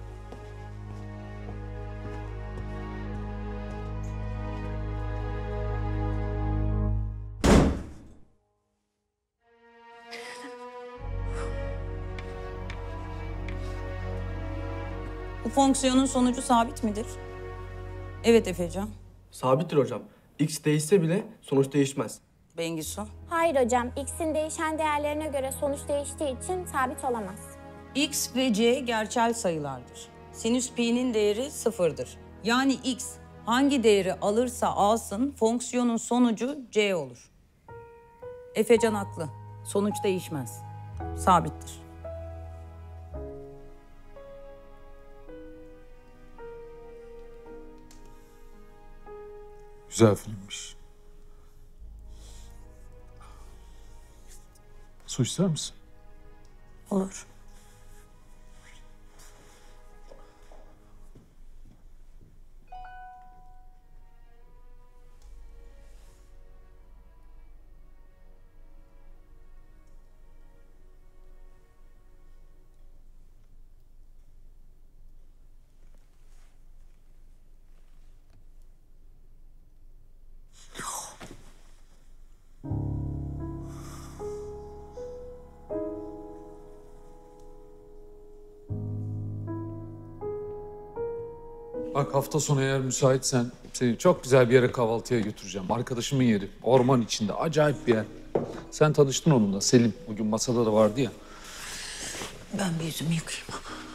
Bu fonksiyonun sonucu sabit midir? Evet Efecan. Sabittir hocam. X değişse bile sonuç değişmez. Bengisu. Hayır hocam, x'in değişen değerlerine göre sonuç değiştiği için sabit olamaz. X ve C gerçel sayılardır. Sinüs pi'nin değeri sıfırdır. Yani x hangi değeri alırsa alsın fonksiyonun sonucu C olur. Efecan haklı. Sonuç değişmez. Sabittir. Güzel filmmiş. Su ister misin? Olur. Bak hafta sonu eğer müsaitsen seni çok güzel bir yere kahvaltıya götüreceğim. Arkadaşımın yeri. Orman içinde. Acayip bir yer. Sen tanıştın onunla. Selim. Bugün masada da vardı ya. Ben bir yüzümü yıkayayım.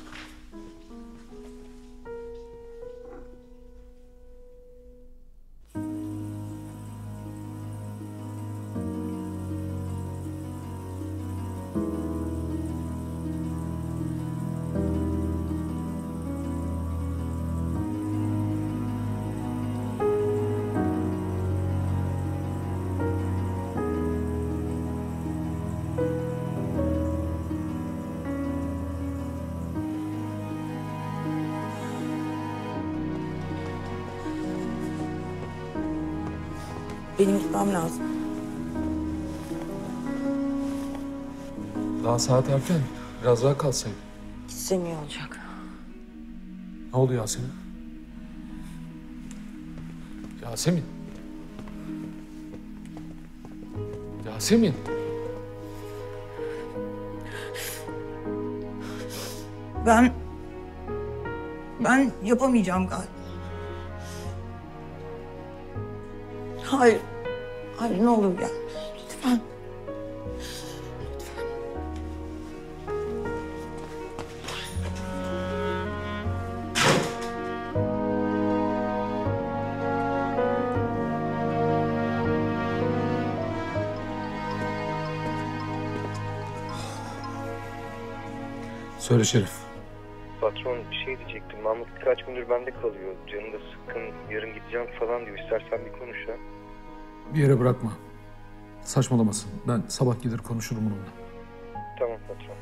Benim gitmem lazım. Daha saat erken. Biraz daha kalsaydın. Gitsem iyi olacak. Ne oldu Yasemin? Yasemin. Yasemin. Ben yapamayacağım galiba. Hayır. Hayır ne olur gel. Lütfen. Söyle Şerif. Patron bir şey diyecektim. Mahmut birkaç gündür bende kalıyor. Canım da sıkkın. Yarın gideceğim falan diyor. İstersen bir konuş ha. Bir yere bırakma. Saçmalamasın. Ben sabah gider konuşurum onunla. Tamam patron.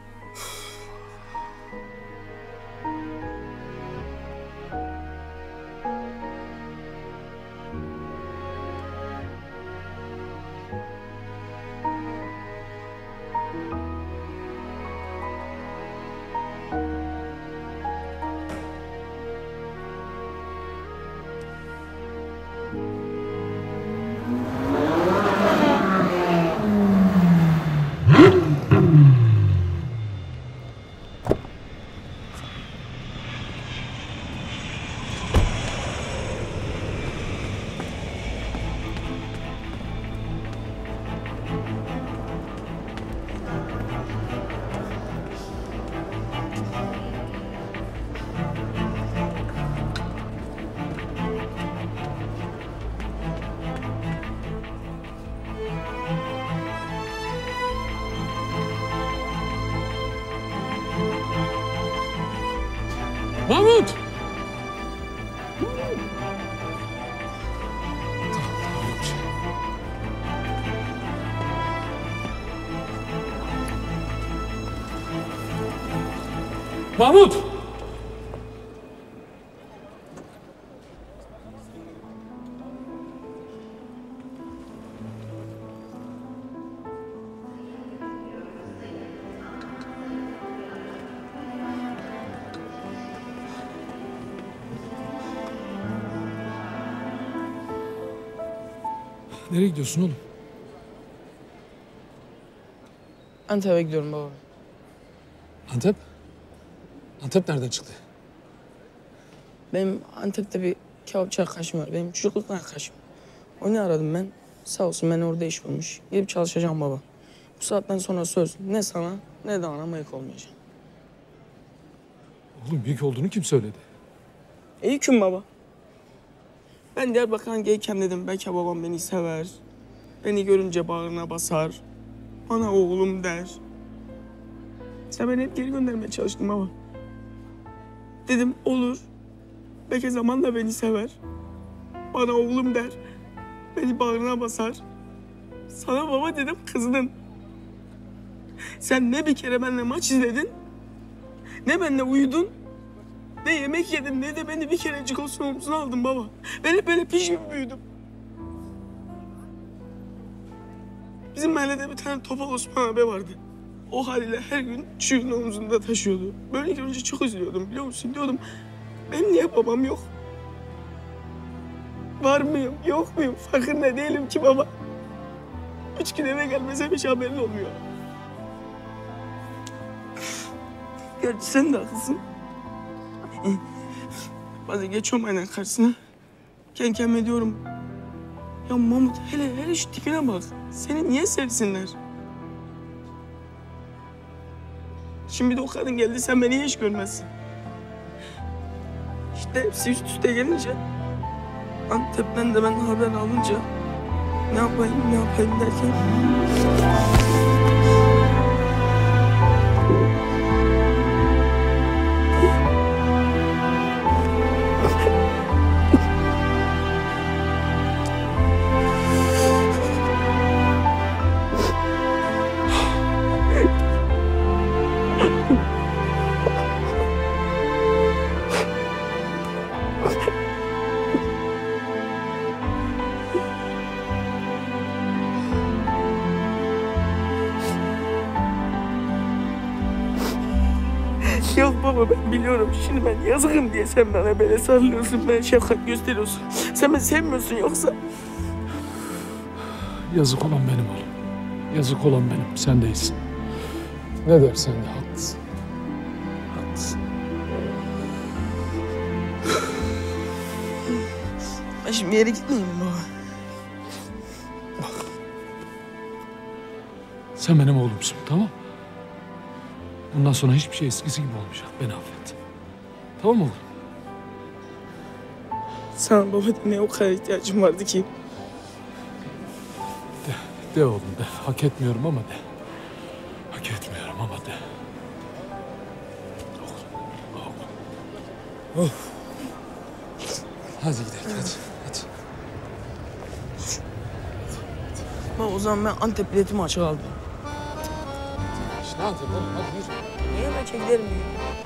Mahmut! Mahmut! Nereye gidiyorsun oğlum? Antep'e gidiyorum baba. Antep? Antep nereden çıktı? Benim Antep'te bir kebapçı arkadaşım var. Benim çocukluk arkadaşım. Onu aradım ben. Sağ olsun ben orada iş bulmuş. Gidip çalışacağım baba. Bu saatten sonra söz ne sana ne de anama yük olmayacağım. Oğlum büyük olduğunu kim söyledi? Yüküm baba. Ben Diyarbakır'a gelirken dedim belki babam beni sever. Beni görünce bağrına basar. Bana oğlum der. Sen beni hep geri göndermeye çalıştın baba. Dedim olur. Belki zamanla beni sever. Bana oğlum der. Beni bağrına basar. Sana baba dedim kızdın. Sen ne bir kere benimle maç izledin. Ne benimle uyudun. Ne yemek yedin ne de beni bir kerecik olsun omzuna aldın baba. Ben hep böyle piş gibi büyüdüm. Bizim mahallede bir tane Topal Osman abi vardı. O haliyle her gün çocuğun omzunda taşıyordu. Böyle görünce çok üzülüyordum biliyor musun? Diyordum benim niye babam yok? Var mıyım yok muyum farkında değilim ki baba. 3 gün eve gelmesem hiç haberin olmuyor. Gerçi sen de haklısın. Bazen geçiyorum aynen karşısına. Kendi kendime diyorum. Ya Mahmut hele şu tipine bak. Seni niye sevsinler? Şimdi de o kadın geldi sen beni hiç görmezsin. İşte hepsi üst üste gelince Antep'ten de ben haber alınca ne yapayım derken yok baba ben biliyorum. Şimdi ben yazıkım diye sen bana böyle sarılıyorsun. Ben şefkat gösteriyorsun. Sen beni sevmiyorsun yoksa. Yazık olan benim oğlum. Yazık olan benim. Sen değilsin. Ne dersen de haklısın. Haklısın. Ben şimdi bir yere gitmeyeyim mi baba? Bak. Sen benim oğlumsun tamam mı? Bundan sonra hiçbir şey eskisi gibi olmayacak. Beni affet. Tamam mı oğlum? Sana baba demeye o kadar ihtiyacım vardı ki. De oğlum de. Hak etmiyorum ama de. Hak etmiyorum ama de. Oh. Hadi gidelim hadi. Ben o zaman ben Antep biletimi açık aldım. İşte Antep oğlum hadi yürü. Niye ben çekilerim diyor.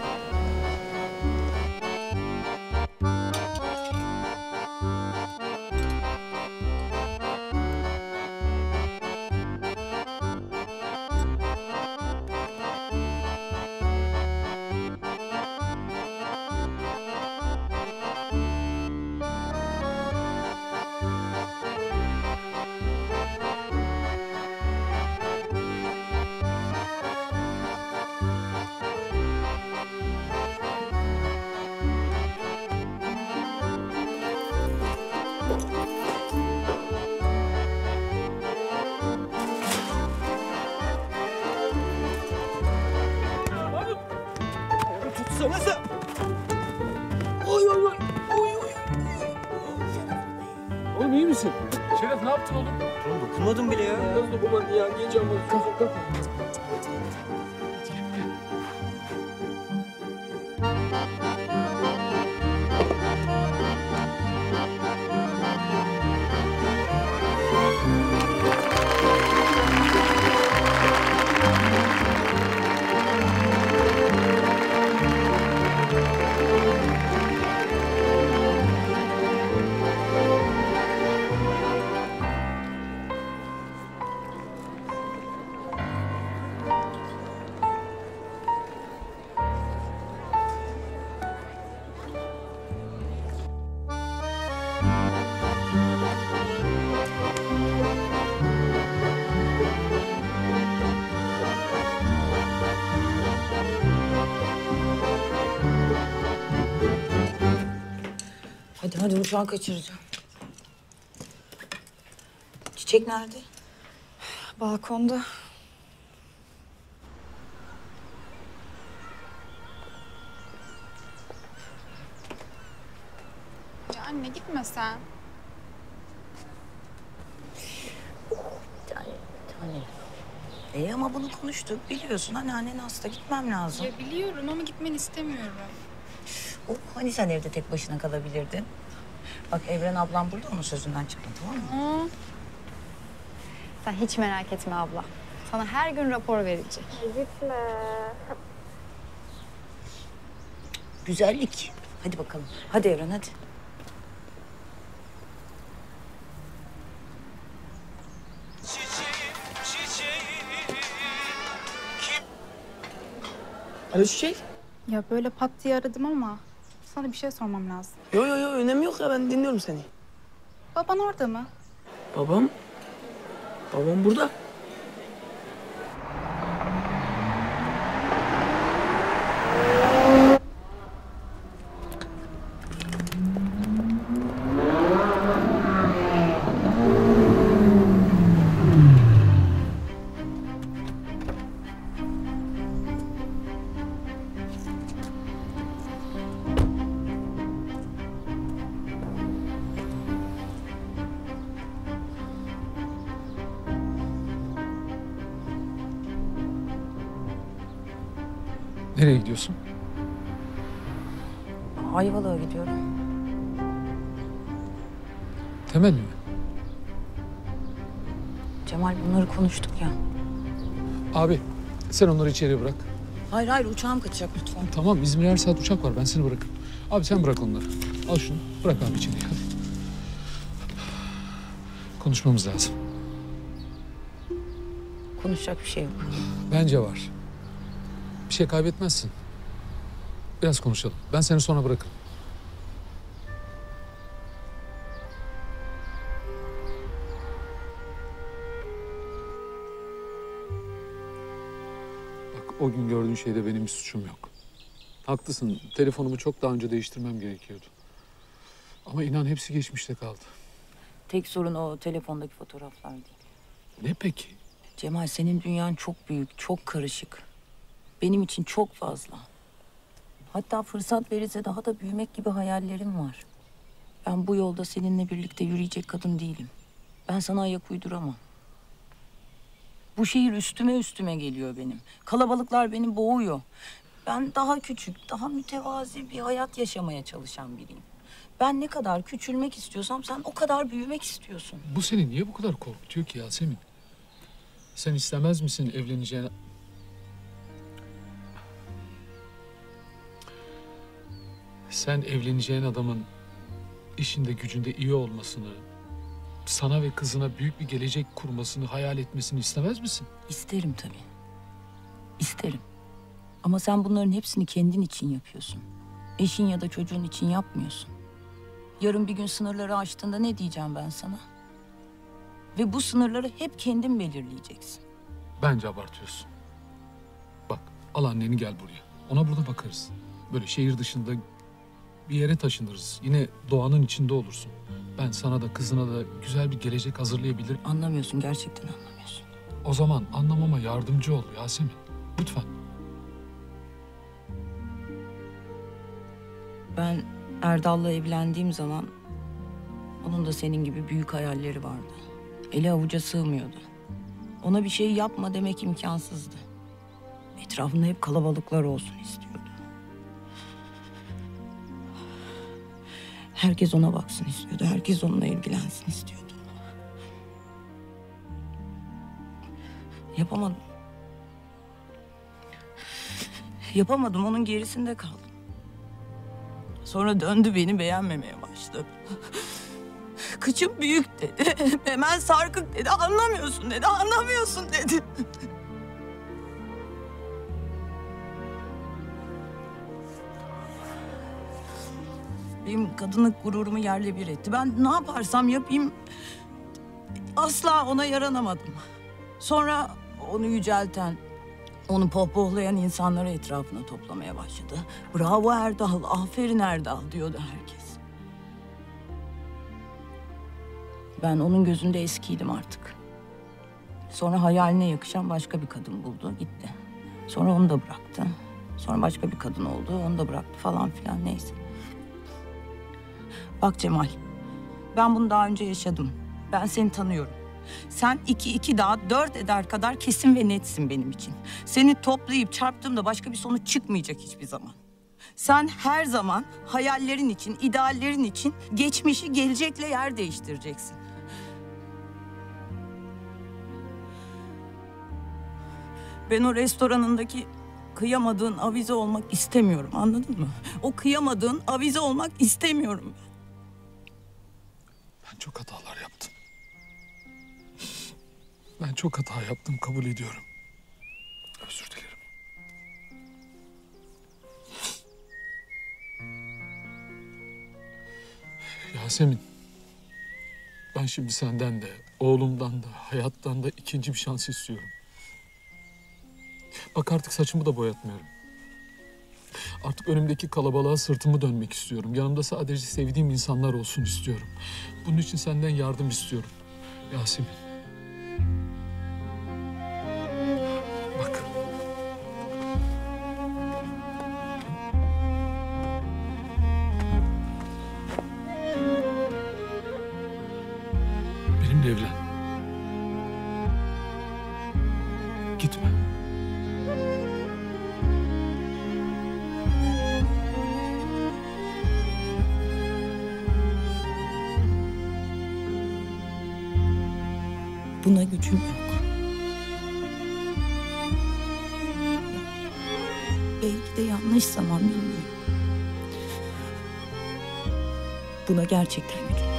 Tutsana sen. Oy oy oy. Oy oy. Oğlum iyi misin? Şeref ne yaptın oğlum? Oğlum dokunmadım bile ya. Nasıl dokunmadın ya? Niye camı kalk. Hadi uçağı kaçıracağım. Çiçek nerede? Balkonda. Ya anne gitme sen. Tane. Ama bunu konuştuk. Biliyorsun anneannen hasta, gitmem lazım. Ya biliyorum ama gitmeni istemiyorum. Hani sen evde tek başına kalabilirdin? Bak Evren ablam burada, onun sözünden çıkma, tamam mı? Sen hiç merak etme abla. Sana her gün rapor verecek. Gitme. Güzellik. Hadi bakalım. Hadi Evren hadi. Alo Çiçek. Ya böyle pat diye aradım ama sana bir şey sormam lazım. Yo önemi yok ya, ben dinliyorum seni. Baban orada mı? Babam burada. Nereye gidiyorsun? Ayvalık'a gidiyorum. Temel mi? Cemal bunları konuştuk ya. Abi sen onları içeri bırak. Hayır uçağım kaçacak lütfen. Tamam İzmir'e her saat uçak var ben seni bırakırım. Abi sen bırak onları. Al şunu bırak abi içeriye hadi. Konuşmamız lazım. Konuşacak bir şey yok. Bence var. Bir şey kaybetmezsin. Biraz konuşalım. Ben seni sonra bırakırım. Bak o gün gördüğün şeyde benim bir suçum yok. Haklısın. Telefonumu çok daha önce değiştirmem gerekiyordu. Ama inan hepsi geçmişte kaldı. Tek sorun o telefondaki fotoğraflar değil. Ne peki? Cemal senin dünyan çok büyük, çok karışık. Benim için çok fazla. Hatta fırsat verirse daha da büyümek gibi hayallerim var. Ben bu yolda seninle birlikte yürüyecek kadın değilim. Ben sana ayak uyduramam. Bu şehir üstüme geliyor benim. Kalabalıklar beni boğuyor. Ben daha küçük, daha mütevazi bir hayat yaşamaya çalışan biriyim. Ben ne kadar küçülmek istiyorsam sen o kadar büyümek istiyorsun. Bu seni niye bu kadar korkutuyor ki Yasemin? Sen istemez misin evleneceğine... Sen evleneceğin adamın işinde gücünde iyi olmasını, sana ve kızına büyük bir gelecek kurmasını, hayal etmesini istemez misin? İsterim tabii. İsterim. Ama sen bunların hepsini kendin için yapıyorsun. Eşin ya da çocuğun için yapmıyorsun. Yarın bir gün sınırları aştığında ne diyeceğim ben sana? Ve bu sınırları hep kendin belirleyeceksin. Bence abartıyorsun. Bak, al anneni gel buraya. Ona burada bakarız. Böyle şehir dışında bir yere taşınırız. Yine doğanın içinde olursun. Ben sana da kızına da güzel bir gelecek hazırlayabilirim. Anlamıyorsun, gerçekten anlamıyorsun. O zaman anlamama yardımcı ol Yasemin. Lütfen. Ben Erdal'la evlendiğim zaman onun da senin gibi büyük hayalleri vardı. Eli avuca sığmıyordu. Ona bir şey yapma demek imkansızdı. Etrafında hep kalabalıklar olsun istiyordu. Herkes ona baksın istiyordu. Herkes onunla ilgilensin istiyordu. Yapamadım. Yapamadım. Onun gerisinde kaldım. Sonra döndü beni beğenmemeye başladı. Kıçım büyük dedi. Hemen sarkık dedi. Anlamıyorsun dedi. Anlamıyorsun dedi. Benim kadınlık gururumu yerle bir etti. Ben ne yaparsam yapayım asla ona yaranamadım. Sonra onu yücelten, onu pohpohlayan insanları etrafına toplamaya başladı. Bravo Erdal, aferin Erdal diyordu herkes. Ben onun gözünde eskiydim artık. Sonra hayaline yakışan başka bir kadın buldu, gitti. Sonra onu da bıraktı. Sonra başka bir kadın oldu, onu da bıraktı falan filan neyse. Bak Cemal, ben bunu daha önce yaşadım. Ben seni tanıyorum. Sen 2 daha 4 eder kadar kesin ve netsin benim için. Seni toplayıp çarptığımda başka bir sonuç çıkmayacak hiçbir zaman. Sen her zaman hayallerin için, ideallerin için geçmişi gelecekle yer değiştireceksin. Ben o restoranındaki kıyamadığın avize olmak istemiyorum, anladın mı? O kıyamadığın avize olmak istemiyorum. Ben çok hatalar yaptım. Ben çok hata yaptım, kabul ediyorum. Özür dilerim. Yasemin, ben şimdi senden de, oğlumdan da, hayattan da ikinci bir şans istiyorum. Bak artık saçımı da boyatmıyorum. Artık önümdeki kalabalığa sırtımı dönmek istiyorum. Yanımda sadece sevdiğim insanlar olsun istiyorum. Bunun için senden yardım istiyorum. Yasemin. Bak. Benimle evlen. Gitme. Buna gücüm yok. Belki de yanlış zaman, bilmiyorum. Buna gerçekten gücüm yok.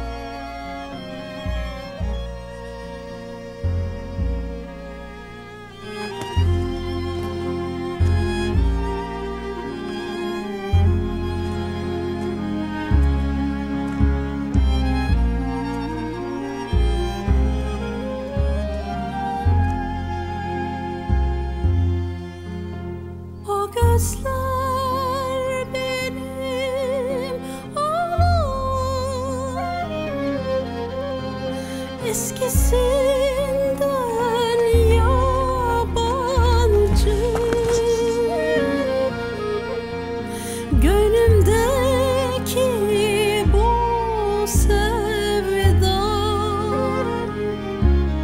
O gözler benim oğlum, eskisinden yabancı. Gönlümdeki bu sevda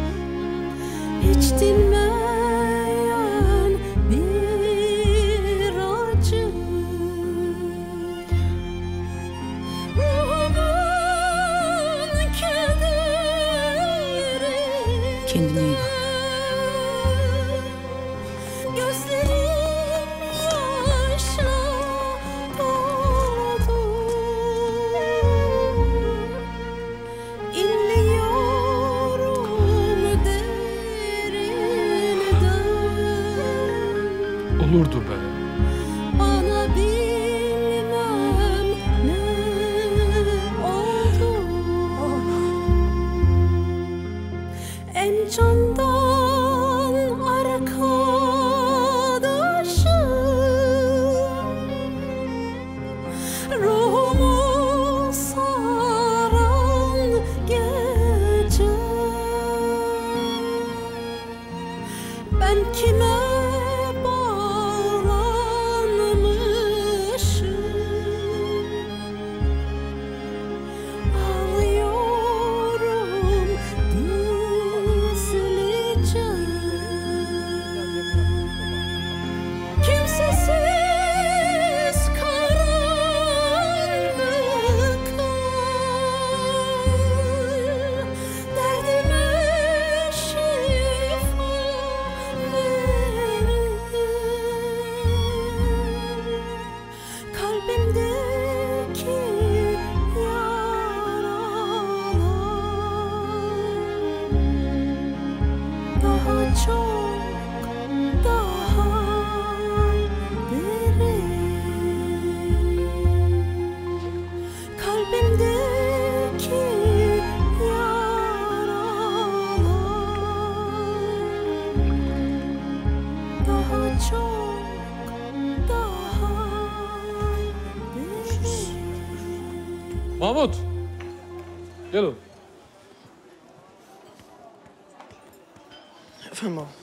hiç dinmeyen bir iyi bak. Gözlerim yaşla doldu. İnliyorum derinden. Olurdu be. Bana bilmem ne oldu. En candan arkadaşım, ruhumu saran gece. Ben kime bağlanmışım? Ağlıyorum gizlice. Kimsesiz karanlık derdime şifa verir. Kalbimdeki yaralar daha çok, daha kalbimdeki yaralar daha çok, daha Mahmut. Gel oğlum. Efendim baba.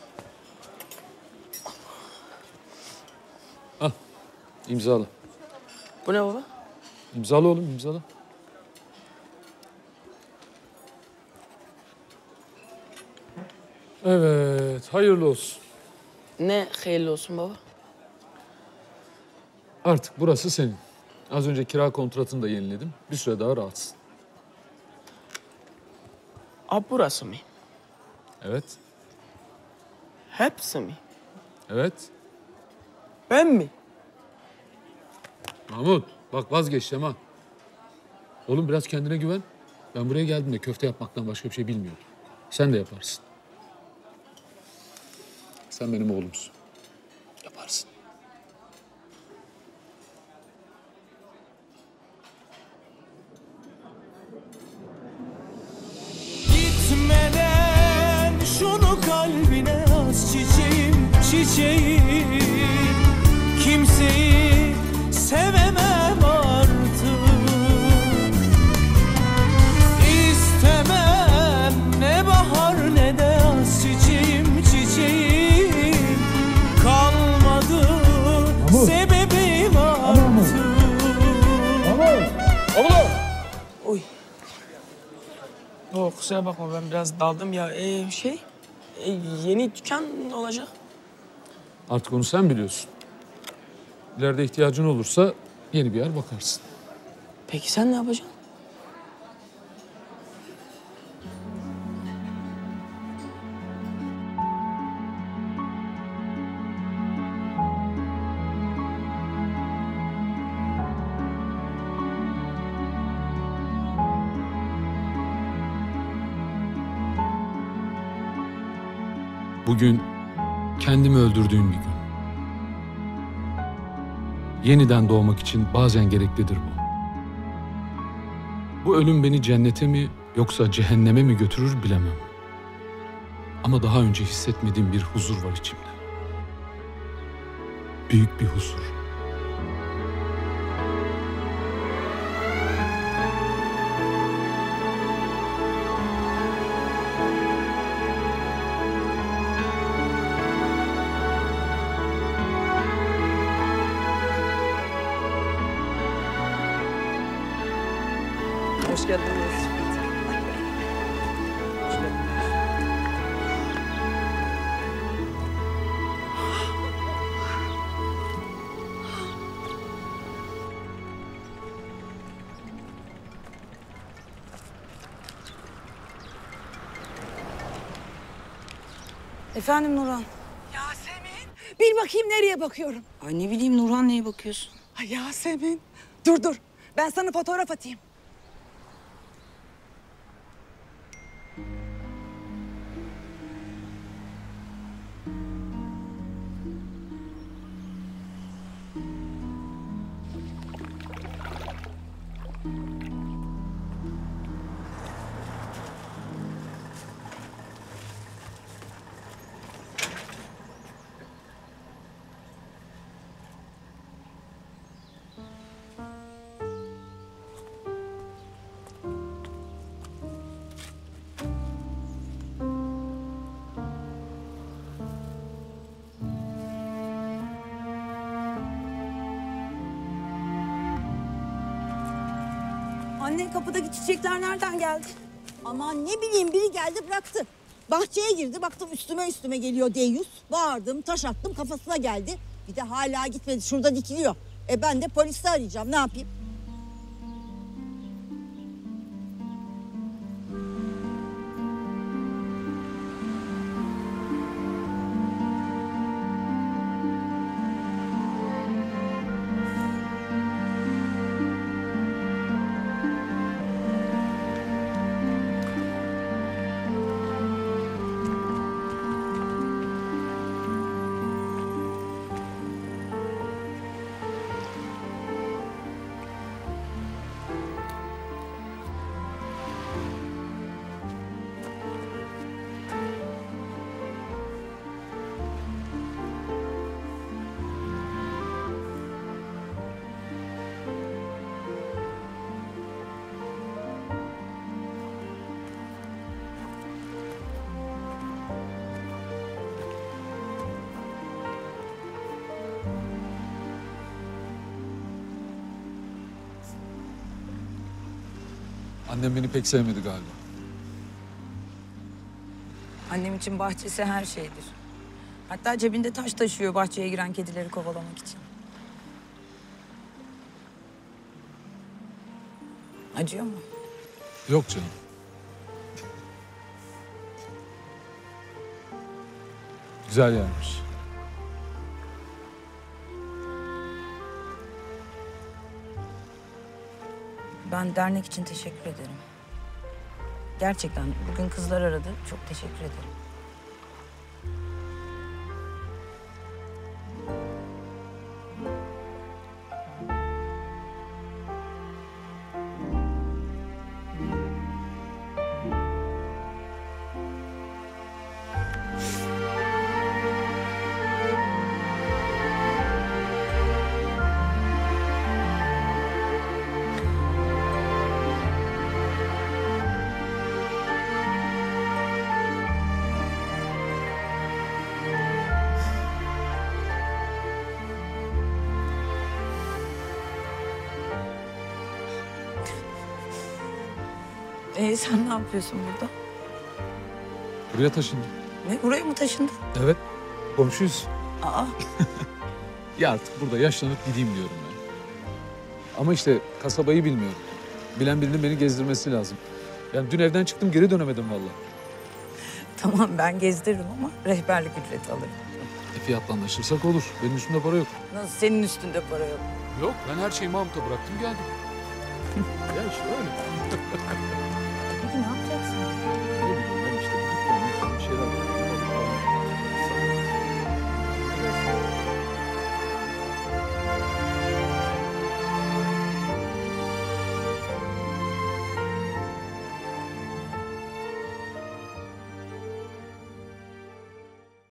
Al. İmzala. Bu ne baba? İmzala oğlum, imzala. Evet, hayırlı olsun. Ne hayırlı olsun baba? Artık burası senin. Az önce kira kontratını da yeniledim. Bir süre daha rahatsın. Abi burası mı? Evet, Hepsi mi? evet. Ben mi? Mahmut, bak vazgeçtim ha. Oğlum biraz kendine güven. Ben buraya geldiğimde köfte yapmaktan başka bir şey bilmiyordum. Sen de yaparsın. Sen benim oğlumsun. Yaparsın. Gitmeden şunu kalbine az çiçeğim, çiçeğim. Kimseyi sevemem artık. İstemem ne bahar ne de yaz çiçeğim, çiçeğim. Kalmadı sebebim artık. Oy. Yok kusura bakma ben biraz daldım ya. Yeni dükkan olacak. Artık onu sen biliyorsun. İleride ihtiyacın olursa yeni bir yer bakarsın. Peki sen ne yapacaksın? Bugün kendimi öldürdüğüm bir gün. Yeniden doğmak için bazen gereklidir bu. Bu ölüm beni cennete mi yoksa cehenneme mi götürür bilemem. Ama daha önce hissetmediğim bir huzur var içimde. Büyük bir huzur. Hoş geldiniz. Efendim Nurhan? Yasemin, bil bakayım nereye bakıyorum. Ay ne bileyim Nurhan, neye bakıyorsun? Ay Yasemin, dur. Ben sana fotoğraf atayım. Annen kapıdaki çiçekler nereden geldi? Aman ne bileyim, biri geldi bıraktı. Bahçeye girdi, baktım üstüme geliyor deyyus. Bağırdım, taş attım, kafasına geldi. Bir de hala gitmedi, şurada dikiliyor. Ben de polisi arayacağım, ne yapayım? Annem beni pek sevmedi galiba. Annem için bahçesi her şeydir. Hatta cebinde taş taşıyor bahçeye giren kedileri kovalamak için. Acıyor mu? Yok canım. Güzel yermiş. Ben dernek için teşekkür ederim. Gerçekten bugün kızlar aradı. Çok teşekkür ederim. Sen ne yapıyorsun burada? Buraya taşındım. Ne? Buraya mı taşındın? Evet. Komşuyuz. Aa. Ya artık burada yaşlanıp gideyim diyorum ya. Ama işte kasabayı bilmiyorum. Bilen birinin beni gezdirmesi lazım. Yani dün evden çıktım, geri dönemedim vallahi. Tamam, ben gezdiririm ama rehberlik ücreti alırım. Fiyatla anlaşırsak olur. Benim üstümde para yok. Nasıl, senin üstünde para yok? Yok, ben her şeyi Mahmut'a bıraktım geldim. Ya işte öyle.